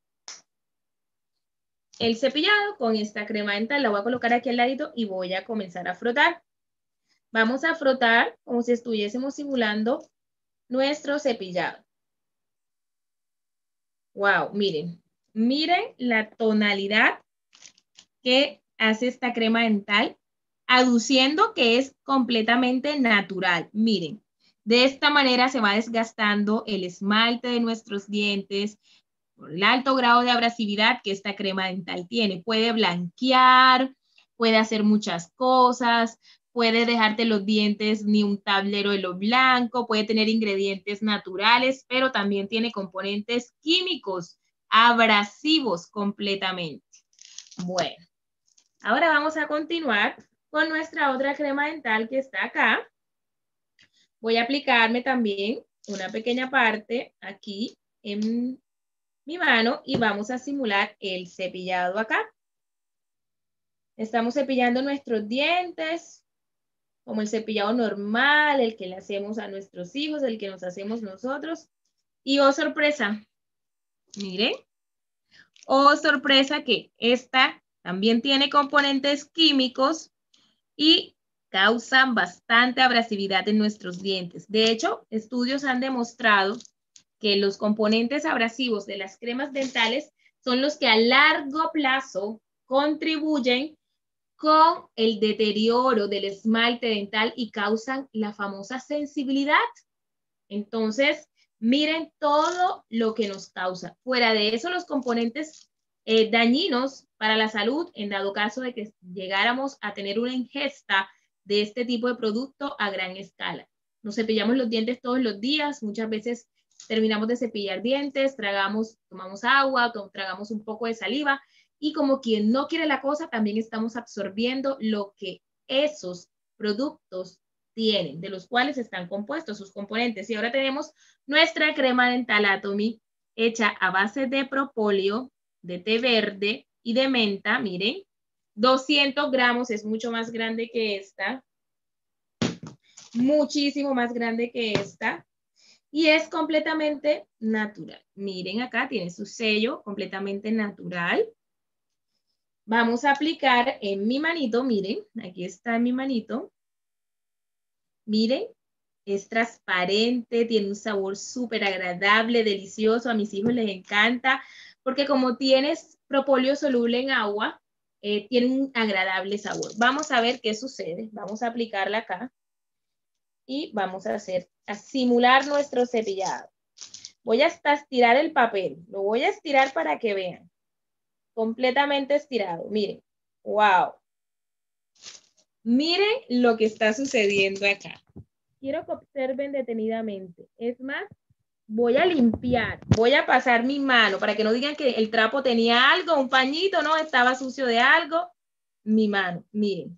el cepillado con esta crema dental. La voy a colocar aquí al ladito y voy a comenzar a frotar. Vamos a frotar como si estuviésemos simulando nuestro cepillado. Wow, miren, miren la tonalidad que hace esta crema dental, aduciendo que es completamente natural. Miren, de esta manera se va desgastando el esmalte de nuestros dientes por el alto grado de abrasividad que esta crema dental tiene. Puede blanquear, puede hacer muchas cosas, puede dejarte los dientes ni un tablero de lo blanco, puede tener ingredientes naturales, pero también tiene componentes químicos, abrasivos completamente. Bueno, ahora vamos a continuar con nuestra otra crema dental que está acá. Voy a aplicarme también una pequeña parte aquí en mi mano y vamos a simular el cepillado acá. Estamos cepillando nuestros dientes como el cepillado normal, el que le hacemos a nuestros hijos, el que nos hacemos nosotros. Y oh sorpresa, miren, oh sorpresa que esta también tiene componentes químicos y causan bastante abrasividad en nuestros dientes. De hecho, estudios han demostrado que los componentes abrasivos de las cremas dentales son los que a largo plazo contribuyen con el deterioro del esmalte dental y causan la famosa sensibilidad. Entonces, miren todo lo que nos causa. Fuera de eso, los componentes eh, dañinos para la salud, en dado caso de que llegáramos a tener una ingesta de este tipo de producto a gran escala. Nos cepillamos los dientes todos los días, muchas veces terminamos de cepillar dientes, tragamos, tomamos agua, tragamos un poco de saliva, y como quien no quiere la cosa, también estamos absorbiendo lo que esos productos tienen, de los cuales están compuestos sus componentes. Y ahora tenemos nuestra crema dental Atomy, hecha a base de propóleo, de té verde y de menta. Miren, doscientos gramos, es mucho más grande que esta, muchísimo más grande que esta, y es completamente natural. Miren acá, tiene su sello completamente natural. Vamos a aplicar en mi manito, miren, aquí está mi manito. Miren, es transparente, tiene un sabor súper agradable, delicioso. A mis hijos les encanta porque como tienes propóleo soluble en agua, eh, tiene un agradable sabor. Vamos a ver qué sucede. Vamos a aplicarla acá y vamos a hacer, a simular nuestro cepillado. Voy hasta estirar el papel. Lo voy a estirar para que vean. Completamente estirado. Miren. ¡Wow! Miren lo que está sucediendo acá. Quiero que observen detenidamente. Es más, voy a limpiar. Voy a pasar mi mano para que no digan que el trapo tenía algo, un pañito, no, estaba sucio de algo. Mi mano, miren.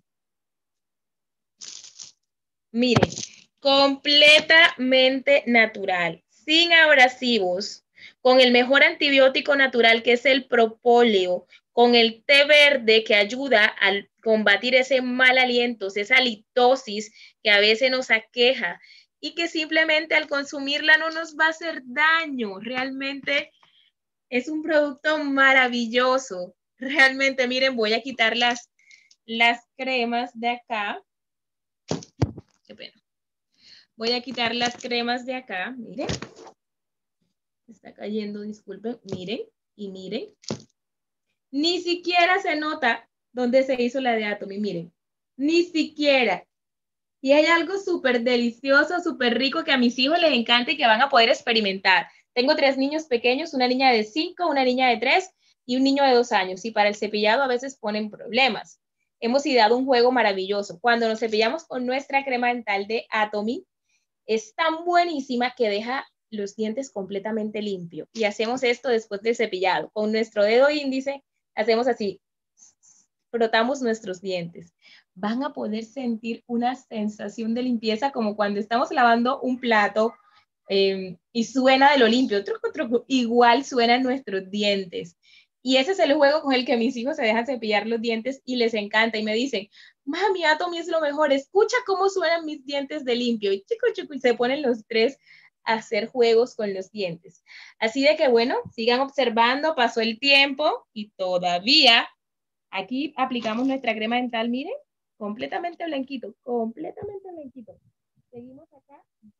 Miren, completamente natural, sin abrasivos, con el mejor antibiótico natural que es el propóleo, con el té verde que ayuda a combatir ese mal aliento, esa litosis que a veces nos aqueja y que simplemente al consumirla no nos va a hacer daño. Realmente es un producto maravilloso. Realmente, miren, voy a quitar las, las cremas de acá. Qué pena. Voy a quitar las cremas de acá, miren. Está cayendo, disculpen, miren y miren. Ni siquiera se nota dónde se hizo la de Atomy, miren. Ni siquiera. Y hay algo súper delicioso, súper rico que a mis hijos les encanta y que van a poder experimentar. Tengo tres niños pequeños, una niña de cinco, una niña de tres y un niño de dos años. Y para el cepillado a veces ponen problemas. Hemos ideado un juego maravilloso. Cuando nos cepillamos con nuestra crema dental de Atomy, es tan buenísima que deja los dientes completamente limpios. Y hacemos esto después del cepillado. Con nuestro dedo índice, hacemos así. Frotamos nuestros dientes. Van a poder sentir una sensación de limpieza como cuando estamos lavando un plato eh, y suena de lo limpio. Truco, truco. Igual suenan nuestros dientes. Y ese es el juego con el que mis hijos se dejan cepillar los dientes y les encanta. Y me dicen, mami, Atomy es lo mejor. Escucha cómo suenan mis dientes de limpio. Y chico, chico, y se ponen los tres a hacer juegos con los dientes. Así de que, bueno, sigan observando. Pasó el tiempo y todavía aquí aplicamos nuestra crema dental. Miren, completamente blanquito. Completamente blanquito. Seguimos acá.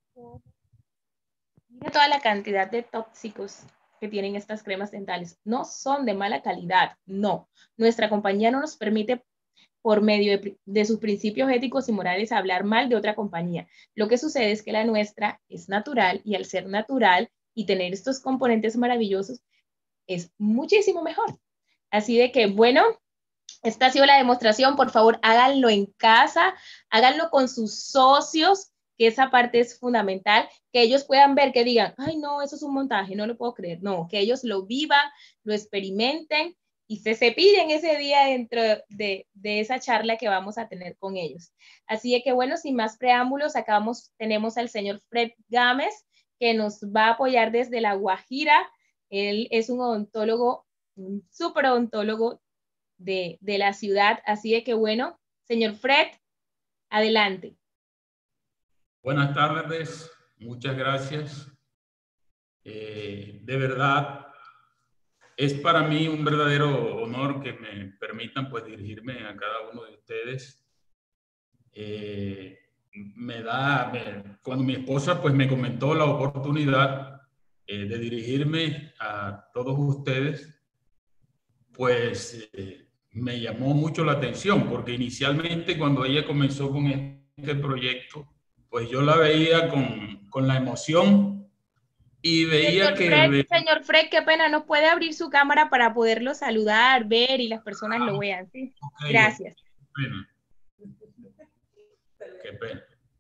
Mira toda la cantidad de tóxicos que tienen estas cremas dentales. No son de mala calidad, no. Nuestra compañía no nos permite, por medio de, de sus principios éticos y morales, hablar mal de otra compañía. Lo que sucede es que la nuestra es natural y al ser natural y tener estos componentes maravillosos es muchísimo mejor. Así de que, bueno, esta ha sido la demostración. Por favor, háganlo en casa, háganlo con sus socios, que esa parte es fundamental, que ellos puedan ver, que digan, ay no, eso es un montaje, no lo puedo creer. No, que ellos lo vivan, lo experimenten y se cepillen ese día dentro de, de esa charla que vamos a tener con ellos. Así que bueno, sin más preámbulos, acá vamos, tenemos al señor Fred Gámez, que nos va a apoyar desde La Guajira. Él es un odontólogo, un súper odontólogo de, de la ciudad. Así que bueno, señor Fred, adelante. Buenas tardes, muchas gracias. Eh, de verdad, es para mí un verdadero honor que me permitan pues dirigirme a cada uno de ustedes. Eh, me da, me, cuando mi esposa pues me comentó la oportunidad eh, de dirigirme a todos ustedes, pues eh, me llamó mucho la atención, porque inicialmente cuando ella comenzó con este proyecto, pues yo la veía con, con la emoción y veía señor que... Fred, señor Fred, qué pena, ¿nos puede abrir su cámara para poderlo saludar, ver y las personas ah, lo vean? ¿Sí? Okay, gracias. Qué pena. Qué pena.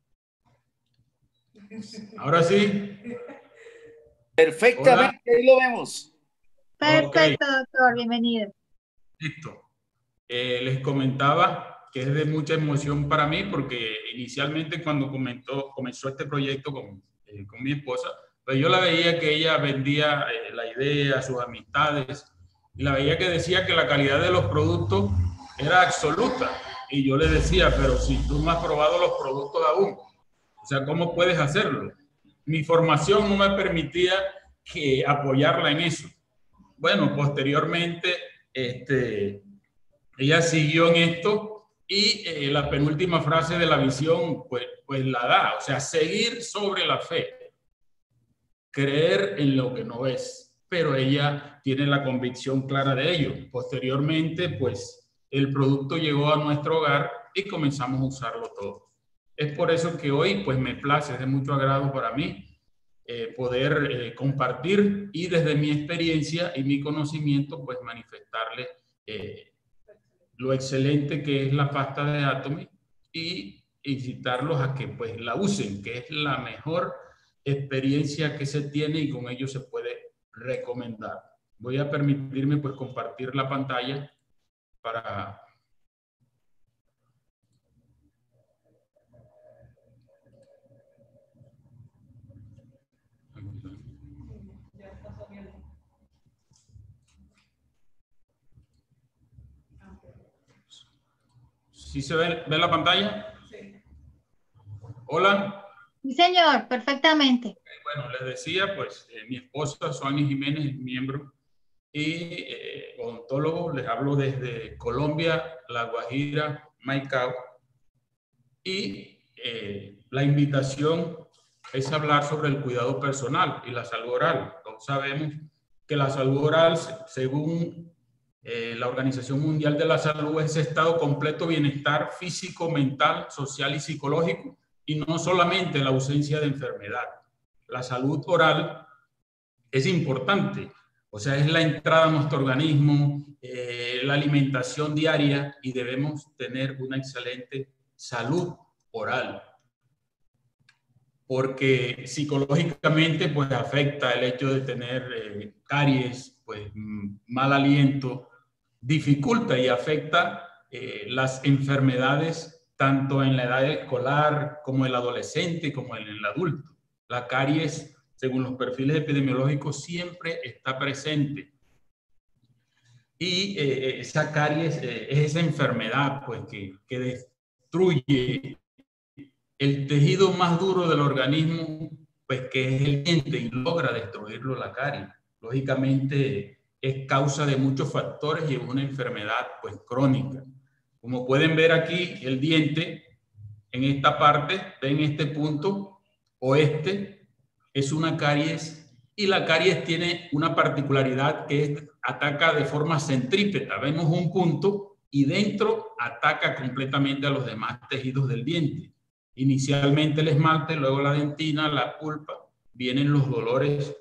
Ahora sí. Perfectamente, hola. Ahí lo vemos. Perfecto, okay. Doctor, bienvenido. Listo. Eh, les comentaba que es de mucha emoción para mí, porque inicialmente cuando comentó, comenzó este proyecto con, eh, con mi esposa, pues yo la veía que ella vendía eh, la idea a sus amistades, y la veía que decía que la calidad de los productos era absoluta, y yo le decía, pero si tú no has probado los productos aún, o sea, ¿cómo puedes hacerlo? Mi formación no me permitía que apoyarla en eso. Bueno, posteriormente, este, ella siguió en esto. Y eh, la penúltima frase de la visión, pues, pues la da, o sea, seguir sobre la fe, creer en lo que no ves, pero ella tiene la convicción clara de ello. Posteriormente, pues, el producto llegó a nuestro hogar y comenzamos a usarlo todo. Es por eso que hoy, pues, me place, es de mucho agrado para mí eh, poder eh, compartir y desde mi experiencia y mi conocimiento, pues manifestarles eh, lo excelente que es la pasta de Atomy y incitarlos a que pues la usen, que es la mejor experiencia que se tiene y con ello se puede recomendar. Voy a permitirme pues compartir la pantalla para... ¿Sí se ve, ve la pantalla? Sí. Hola. Sí, señor, perfectamente. Bueno, les decía, pues, eh, mi esposa, Soani Jiménez, es miembro y eh, odontólogo. Les hablo desde Colombia, La Guajira, Maicao. Y eh, la invitación es hablar sobre el cuidado personal y la salud oral. Todos sabemos que la salud oral, según eh, la Organización Mundial de la Salud, es estado completo bienestar físico, mental, social y psicológico, y no solamente la ausencia de enfermedad. La salud oral es importante, o sea, es la entrada a nuestro organismo, eh, la alimentación diaria, y debemos tener una excelente salud oral, porque psicológicamente pues afecta el hecho de tener eh, caries, pues mal aliento, dificulta y afecta eh, las enfermedades tanto en la edad escolar como en el adolescente como en el adulto. La caries, según los perfiles epidemiológicos, siempre está presente. Y eh, esa caries eh, es esa enfermedad pues, que, que destruye el tejido más duro del organismo, pues que es el diente, y logra destruirlo la caries. Lógicamente es causa de muchos factores y es una enfermedad pues crónica. Como pueden ver aquí, el diente en esta parte, en este punto oeste, es una caries, y la caries tiene una particularidad que es, ataca de forma centrípeta. Vemos un punto y dentro ataca completamente a los demás tejidos del diente. Inicialmente el esmalte, luego la dentina, la pulpa, vienen los dolores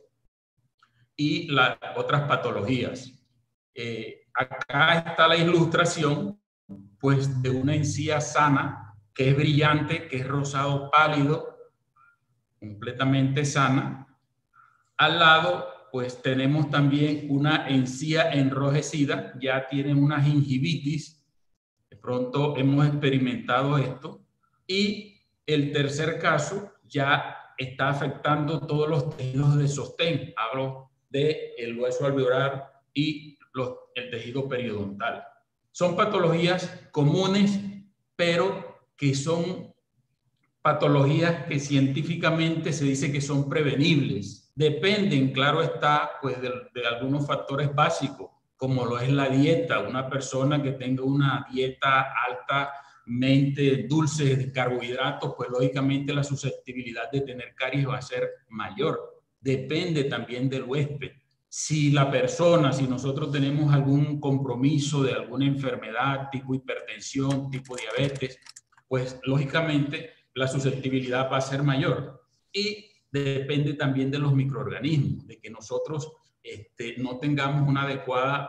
y las otras patologías. Eh, acá está la ilustración pues de una encía sana, que es brillante, que es rosado pálido, completamente sana. Al lado pues tenemos también una encía enrojecida, ya tienen una gingivitis, de pronto hemos experimentado esto, y el tercer caso ya está afectando todos los tejidos de sostén. Hablo del hueso alveolar y los, el tejido periodontal. Son patologías comunes, pero que son patologías que científicamente se dice que son prevenibles. Dependen, claro está, pues de, de algunos factores básicos, como lo es la dieta. Una persona que tenga una dieta altamente dulce de carbohidratos, pues lógicamente la susceptibilidad de tener caries va a ser mayor. Depende también del huésped. Si la persona, si nosotros tenemos algún compromiso de alguna enfermedad, tipo hipertensión, tipo diabetes, pues lógicamente la susceptibilidad va a ser mayor. Y depende también de los microorganismos, de que nosotros este, no tengamos una adecuada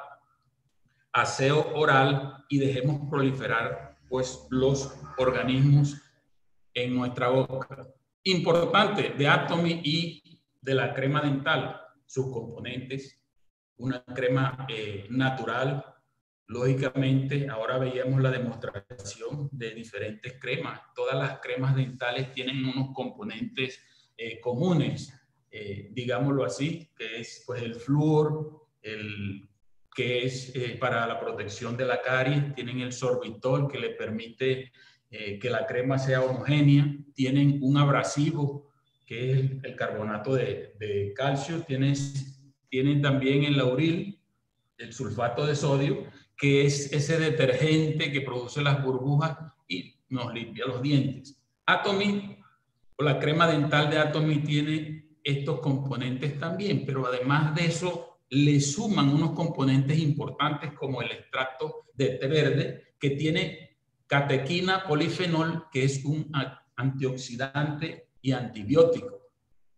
aseo oral y dejemos proliferar pues, los organismos en nuestra boca. Importante de Atomy y de la crema dental. Sus componentes, una crema eh, natural. Lógicamente, ahora veíamos la demostración de diferentes cremas. Todas las cremas dentales tienen unos componentes eh, comunes, eh, digámoslo así, que es pues, el flúor, el, que es eh, para la protección de la caries, tienen el sorbitol, que le permite eh, que la crema sea homogénea, tienen un abrasivo, que es el, el carbonato de, de calcio, tienes, tienen también el lauril, el sulfato de sodio, que es ese detergente que produce las burbujas y nos limpia los dientes. Atomy, o la crema dental de Atomy, tiene estos componentes también, pero además de eso le suman unos componentes importantes como el extracto de té verde, que tiene catequina, polifenol, que es un antioxidante y antibiótico.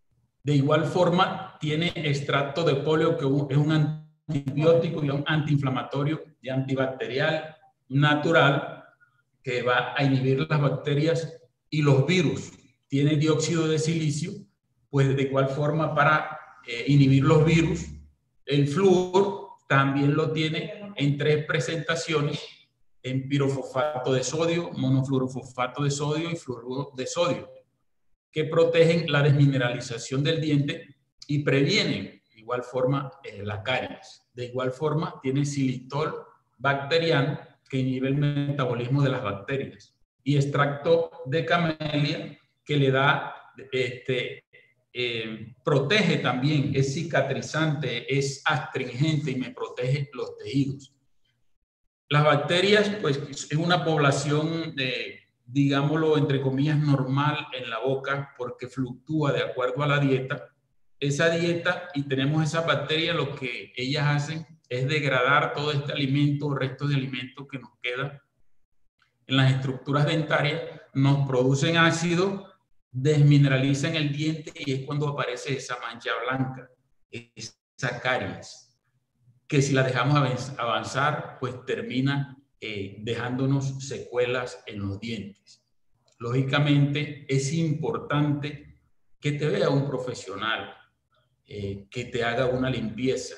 De igual forma, tiene extracto de polio, que es un antibiótico y un antiinflamatorio y antibacterial natural que va a inhibir las bacterias y los virus. Tiene dióxido de silicio, pues de igual forma para eh, inhibir los virus. El flúor también lo tiene en tres presentaciones, en pirofosfato de sodio, monofluorofosfato de sodio y fluoruro de sodio, que protegen la desmineralización del diente y previenen de igual forma eh, la caries. De igual forma tiene xilitol bacteriano que inhibe el metabolismo de las bacterias, y extracto de camelia que le da, este, eh, protege también, es cicatrizante, es astringente y me protege los tejidos. Las bacterias, pues, es una población de, digámoslo, entre comillas, normal en la boca, porque fluctúa de acuerdo a la dieta. Esa dieta, y tenemos esas bacterias, lo que ellas hacen es degradar todo este alimento o restos de alimento que nos queda en las estructuras dentarias, nos producen ácido, desmineralizan el diente y es cuando aparece esa mancha blanca, esa caries, que si la dejamos avanzar, pues termina eh, dejándonos secuelas en los dientes. Lógicamente, es importante que te vea un profesional, eh, que te haga una limpieza,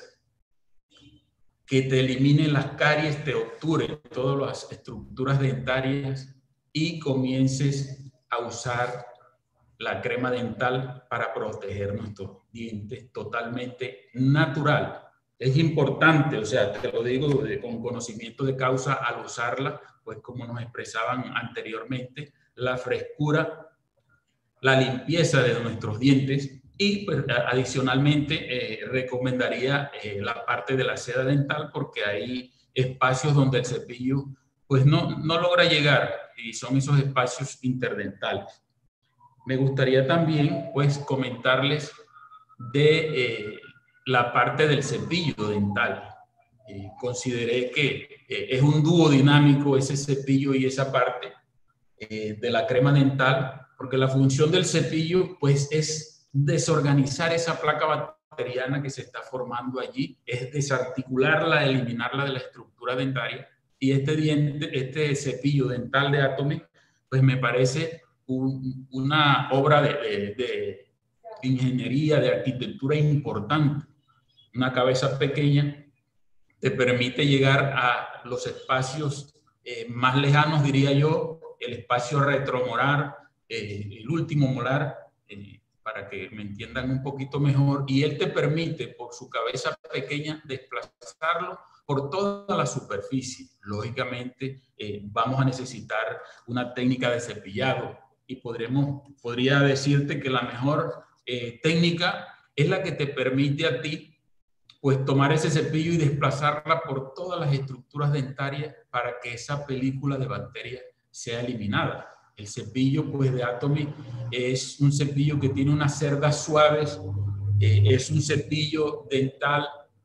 que te elimine las caries, te obture todas las estructuras dentarias y comiences a usar la crema dental para proteger nuestros dientes totalmente natural. Es importante, o sea, te lo digo de, con conocimiento de causa al usarla, pues como nos expresaban anteriormente, la frescura, la limpieza de nuestros dientes. Y pues, adicionalmente eh, recomendaría eh, la parte de la seda dental, porque hay espacios donde el cepillo pues, no, no logra llegar, y son esos espacios interdentales. Me gustaría también pues, comentarles de eh, la parte del cepillo dental. Eh, consideré que eh, es un dúo dinámico ese cepillo y esa parte eh, de la crema dental, porque la función del cepillo pues, es desorganizar esa placa bacteriana que se está formando allí, es desarticularla, eliminarla de la estructura dentaria, y este, diente, este cepillo dental de Atomy, pues me parece un, una obra de, de, de ingeniería, de arquitectura importante. Una cabeza pequeña te permite llegar a los espacios eh, más lejanos, diría yo, el espacio retromolar, eh, el último molar, eh, para que me entiendan un poquito mejor, y él te permite, por su cabeza pequeña, desplazarlo por toda la superficie. Lógicamente, eh, vamos a necesitar una técnica de cepillado, y podremos, podría decirte que la mejor eh, técnica es la que te permite a ti, pues, tomar ese cepillo y desplazarla por todas las estructuras dentarias para que esa película de bacterias sea eliminada. El cepillo pues, de Atomy es un cepillo que tiene unas cerdas suaves, eh, es un cepillo dental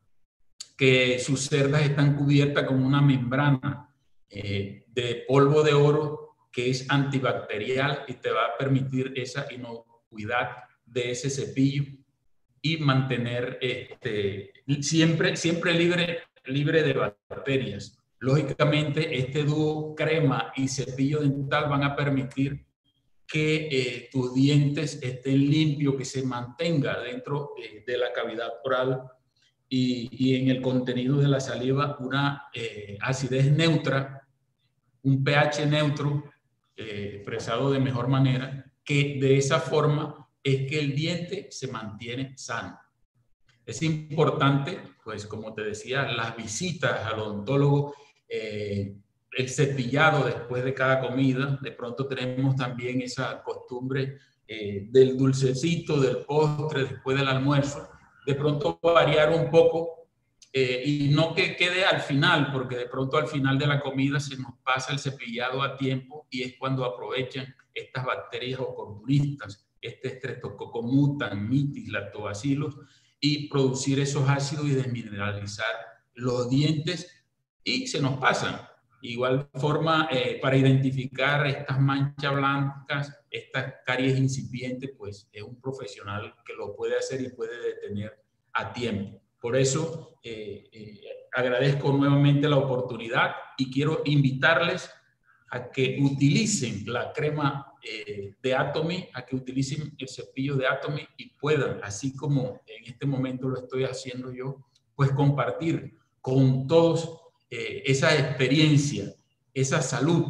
que sus cerdas están cubiertas con una membrana eh, de polvo de oro que es antibacterial y te va a permitir esa inocuidad de ese cepillo y mantener este, siempre, siempre libre, libre de bacterias. Lógicamente, este dúo crema y cepillo dental van a permitir que eh, tus dientes estén limpios, que se mantenga dentro eh, de la cavidad oral y, y en el contenido de la saliva una eh, acidez neutra, un pH neutro, eh, expresado de mejor manera, que de esa forma es que el diente se mantiene sano. Es importante, pues como te decía, las visitas al odontólogo, Eh, el cepillado después de cada comida. De pronto tenemos también esa costumbre eh, del dulcecito, del postre después del almuerzo. De pronto variar un poco eh, y no que quede al final, porque de pronto al final de la comida se nos pasa el cepillado a tiempo y es cuando aprovechan estas bacterias oportunistas, este Streptococcus mutans, mitis, lactobacillus, y producir esos ácidos y desmineralizar los dientes, y se nos pasan. igual forma, eh, para identificar estas manchas blancas, estas caries incipientes, pues es un profesional que lo puede hacer y puede detener a tiempo. Por eso eh, eh, agradezco nuevamente la oportunidad y quiero invitarles a que utilicen la crema eh, de Atomy, a que utilicen el cepillo de Atomy y puedan, así como en este momento lo estoy haciendo yo, pues compartir con todos eh, esa experiencia, esa salud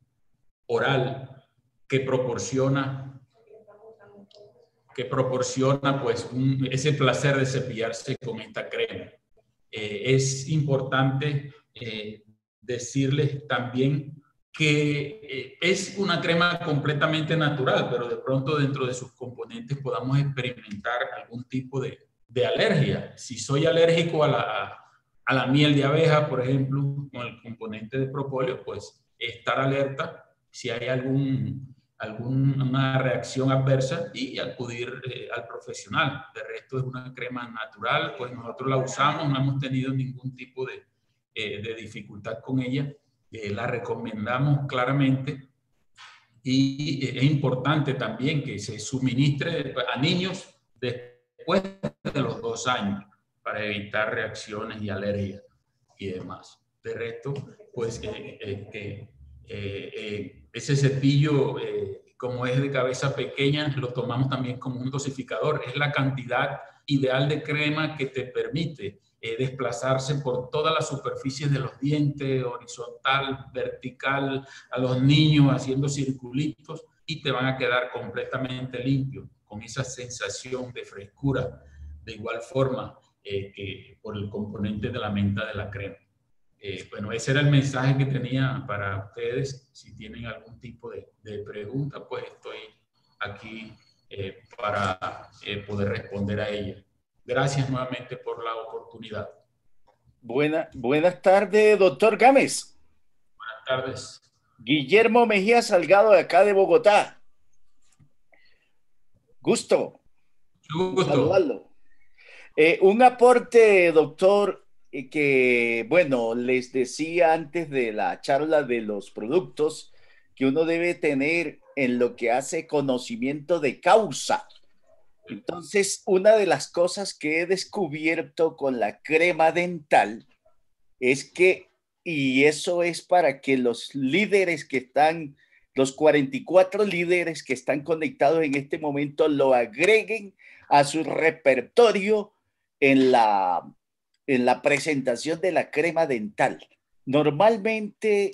oral que proporciona, que proporciona pues un, ese placer de cepillarse con esta crema. Eh, es importante eh, decirles también que eh, es una crema completamente natural, pero de pronto dentro de sus componentes podamos experimentar algún tipo de, de alergia. Si soy alérgico a la, a la miel de abeja, por ejemplo, con el componente de propóleo, pues estar alerta si hay algún, alguna reacción adversa y acudir eh, al profesional. De resto es una crema natural, pues nosotros la usamos, no hemos tenido ningún tipo de, eh, de dificultad con ella. Eh, la recomendamos claramente y es importante también que se suministre a niños después de los dos años para evitar reacciones y alergias y demás. De resto, pues eh, eh, eh, eh, ese cepillo, eh, como es de cabeza pequeña, lo tomamos también como un dosificador. Es la cantidad ideal de crema que te permite Eh, desplazarse por todas las superficies de los dientes, horizontal, vertical, a los niños haciendo circulitos y te van a quedar completamente limpios con esa sensación de frescura, de igual forma eh, que por el componente de la menta de la crema. Eh, bueno, ese era el mensaje que tenía para ustedes. Si tienen algún tipo de, de pregunta, pues estoy aquí eh, para eh, poder responder a ella. Gracias nuevamente por la oportunidad. Buena, buenas tardes, doctor Gámez. Buenas tardes. Guillermo Mejía Salgado, de acá de Bogotá. Gusto. Gusto. Saludarlo. Eh, un aporte, doctor, eh, que, bueno, les decía antes de la charla de los productos que uno debe tener en lo que hace conocimiento de causa. Entonces, una de las cosas que he descubierto con la crema dental es que, y eso es para que los líderes que están, los cuarenta y cuatro líderes que están conectados en este momento lo agreguen a su repertorio en la, en la presentación de la crema dental. Normalmente,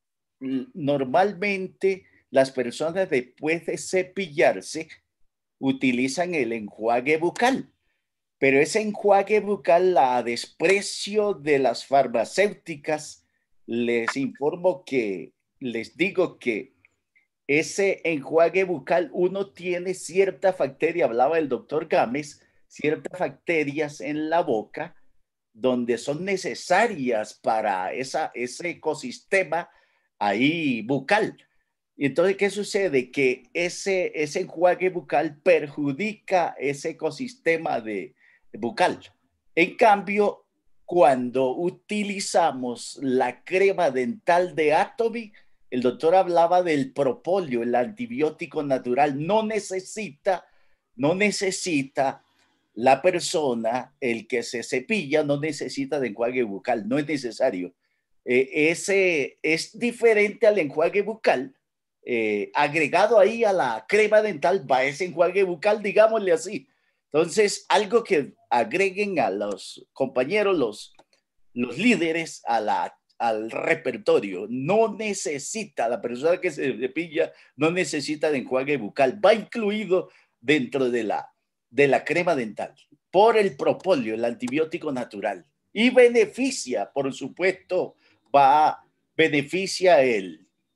normalmente las personas después de cepillarse utilizan el enjuague bucal, pero ese enjuague bucal, a desprecio de las farmacéuticas, les informo que, les digo que ese enjuague bucal, uno tiene cierta bacteria, hablaba el doctor Gámez, ciertas bacterias en la boca donde son necesarias para esa, ese ecosistema ahí bucal. Y entonces, ¿qué sucede? Que ese, ese enjuague bucal perjudica ese ecosistema de, de bucal. En cambio, cuando utilizamos la crema dental de Atomy, el doctor hablaba del propóleo, el antibiótico natural. No necesita, no necesita la persona, el que se cepilla, no necesita de enjuague bucal, no es necesario. Eh, ese es diferente al enjuague bucal. Eh, agregado ahí a la crema dental va ese enjuague bucal, digámosle así. Entonces, algo que agreguen a los compañeros, los, los líderes, a la, al repertorio. No necesita, la persona que se cepilla no necesita de enjuague bucal. Va incluido dentro de la, de la crema dental por el propóleo, el antibiótico natural. Y beneficia, por supuesto, va, beneficia el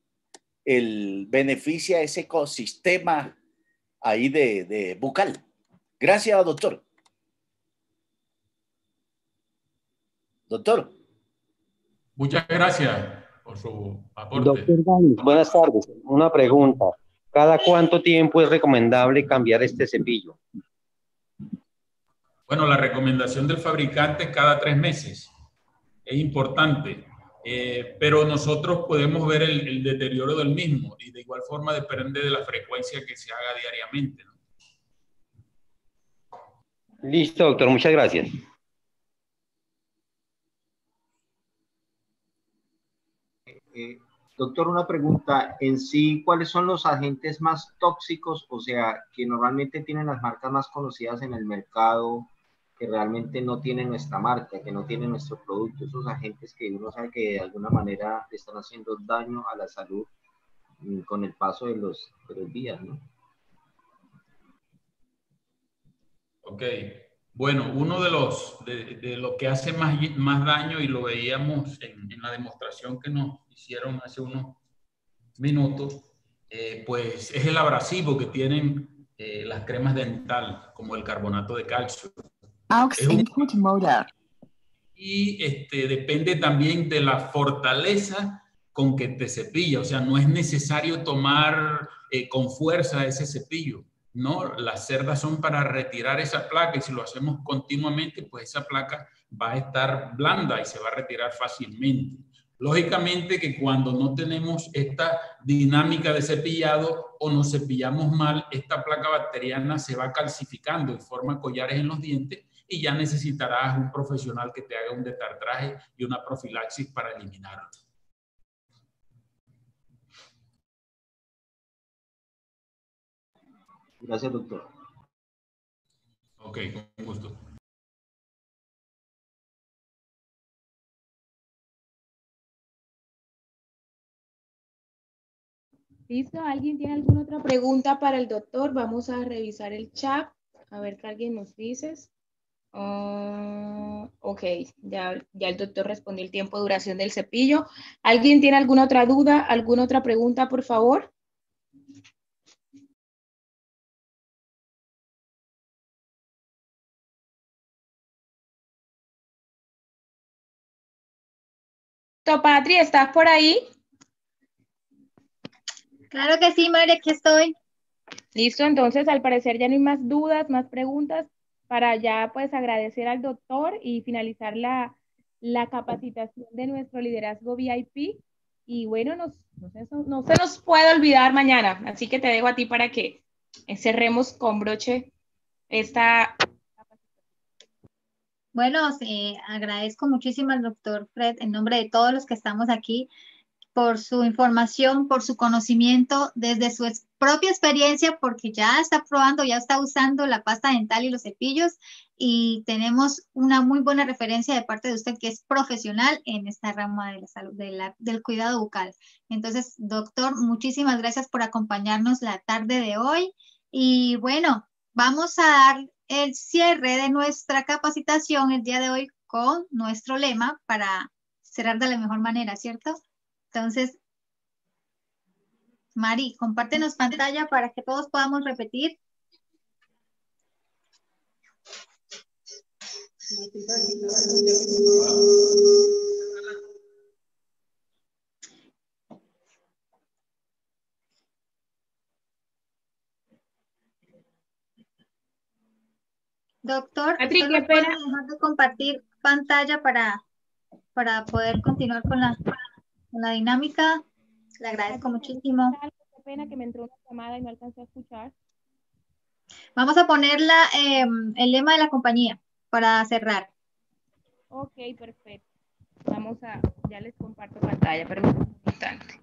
el beneficia ese ecosistema ahí de, de bucal. Gracias, doctor. Doctor. Muchas gracias por su aporte. Doctor Gámez, buenas tardes. Una pregunta. ¿Cada cuánto tiempo es recomendable cambiar este cepillo? Bueno, la recomendación del fabricante es cada tres meses. Es importante. eh, pero nosotros podemos ver el, el deterioro del mismo y de igual forma depende de la frecuencia que se haga diariamente, ¿no? Listo, doctor, muchas gracias. Eh, doctor, una pregunta. En sí, ¿cuáles son los agentes más tóxicos? O sea, que normalmente tienen las marcas más conocidas en el mercado, que realmente no tienen nuestra marca, que no tienen nuestro producto. Esos agentes que uno sabe que de alguna manera le están haciendo daño a la salud mm, con el paso de los, de los días, ¿no? Ok. Bueno, uno de los de, de lo que hace más, más daño, y lo veíamos en, en la demostración que nos hicieron hace unos minutos, eh, pues es el abrasivo que tienen eh, las cremas dentales, como el carbonato de calcio. Aux Es un- input mode. y este, depende también de la fortaleza con que te cepilla. O sea, no es necesario tomar eh, con fuerza ese cepillo, ¿no? Las cerdas son para retirar esa placa y si lo hacemos continuamente, pues esa placa va a estar blanda y se va a retirar fácilmente. Lógicamente que cuando no tenemos esta dinámica de cepillado o nos cepillamos mal, esta placa bacteriana se va calcificando y forma collares en los dientes y ya necesitarás un profesional que te haga un detartraje y una profilaxis para eliminarlo. Gracias, doctor. Ok, con gusto. ¿Listo? ¿Alguien tiene alguna otra pregunta para el doctor? Vamos a revisar el chat, a ver qué alguien nos dice. Uh, ok, ya, ya el doctor respondió el tiempo de duración del cepillo. ¿Alguien tiene alguna otra duda, alguna otra pregunta, por favor? Patri, ¿estás por ahí? Claro que sí, María, aquí estoy. Listo, entonces al parecer ya no hay más dudas, más preguntas para ya pues agradecer al doctor y finalizar la, la capacitación de nuestro liderazgo V I P. Y bueno, nos, no, se, no se nos puede olvidar mañana, así que te dejo a ti para que cerremos con broche esta. Bueno, eh, agradezco muchísimo al doctor Fred en nombre de todos los que estamos aquí por su información, por su conocimiento, desde su propia experiencia, porque ya está probando, ya está usando la pasta dental y los cepillos y tenemos una muy buena referencia de parte de usted que es profesional en esta rama de la salud, de la, del cuidado bucal. Entonces, doctor, muchísimas gracias por acompañarnos la tarde de hoy y bueno, vamos a dar el cierre de nuestra capacitación el día de hoy con nuestro lema para cerrar de la mejor manera, ¿cierto? Entonces, Mari, compártenos pantalla para que todos podamos repetir. Doctor, Patri, ¿usted qué nos puede pena. dejar de compartir pantalla para, para poder continuar con la, con la dinámica? Le agradezco muchísimo. Qué pena que me entró una llamada y no alcancé a escuchar. Vamos a poner la, eh, el lema de la compañía para cerrar. Ok, perfecto. Vamos a, ya les comparto pantalla, pero es muy importante.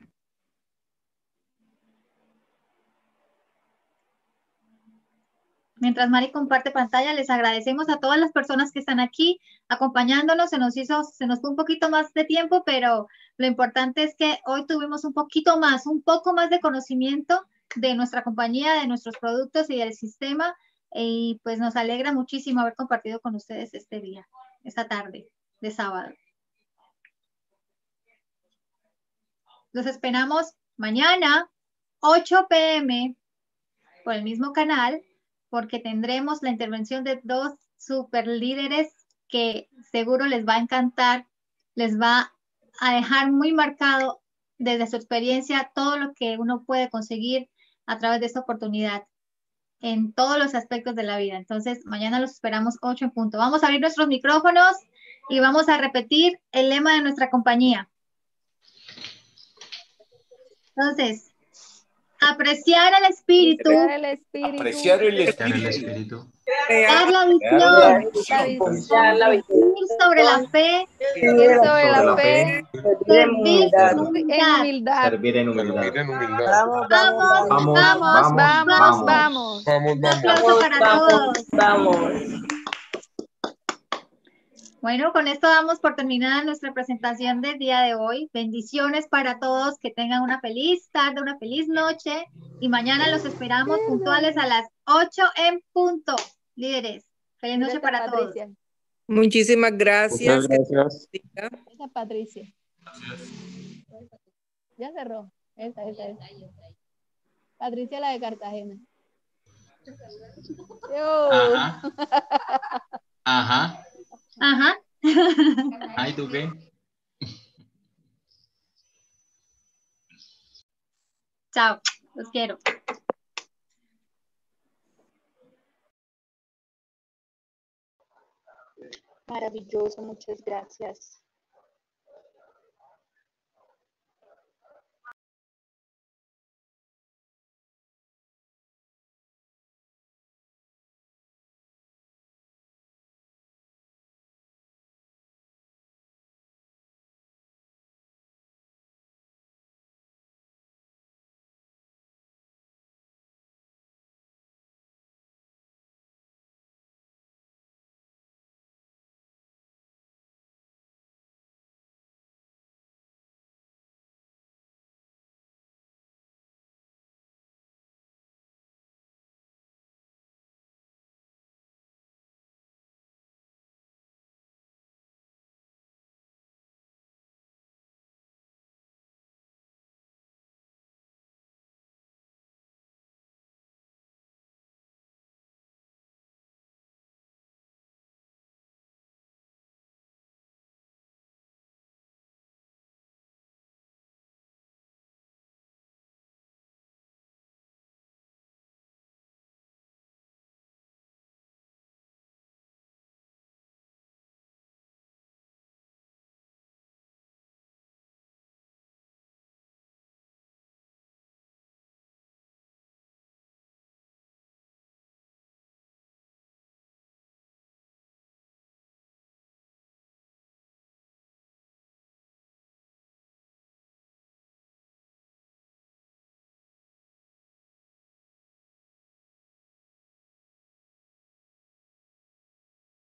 Mientras Mari comparte pantalla, les agradecemos a todas las personas que están aquí acompañándonos. Se nos hizo, se nos fue un poquito más de tiempo, pero lo importante es que hoy tuvimos un poquito más, un poco más de conocimiento de nuestra compañía, de nuestros productos y del sistema. Y pues nos alegra muchísimo haber compartido con ustedes este día, esta tarde de sábado. Los esperamos mañana, ocho p m por el mismo canal, porque tendremos la intervención de dos super líderes que seguro les va a encantar, les va a dejar muy marcado desde su experiencia todo lo que uno puede conseguir a través de esta oportunidad en todos los aspectos de la vida. Entonces, mañana los esperamos ocho en punto. Vamos a abrir nuestros micrófonos y vamos a repetir el lema de nuestra compañía. Entonces, apreciar el espíritu, Apreciar el espíritu, Apreciar el El espíritu. espíritu. crear la Crear visión, la visión. vivir sobre la fe, vivir sobre la fe, servir con en humildad. humildad. Servir en humildad. Vamos, vamos, Vamos, vamos, vamos, vamos. vamos. Un aplauso para todos. Vamos. Bueno, con esto damos por terminada nuestra presentación del día de hoy. Bendiciones para todos, que tengan una feliz tarde, una feliz noche y mañana los esperamos puntuales a las ocho en punto. Líderes, feliz noche para todos. Muchísimas gracias. Muchas gracias. Esa es Patricia. Ya cerró. Esa, esa, esa. Patricia, la de Cartagena. Yo. Ajá. Ajá. Ajá. Ay, ¿tú qué? Chao, los quiero. Maravilloso, muchas gracias.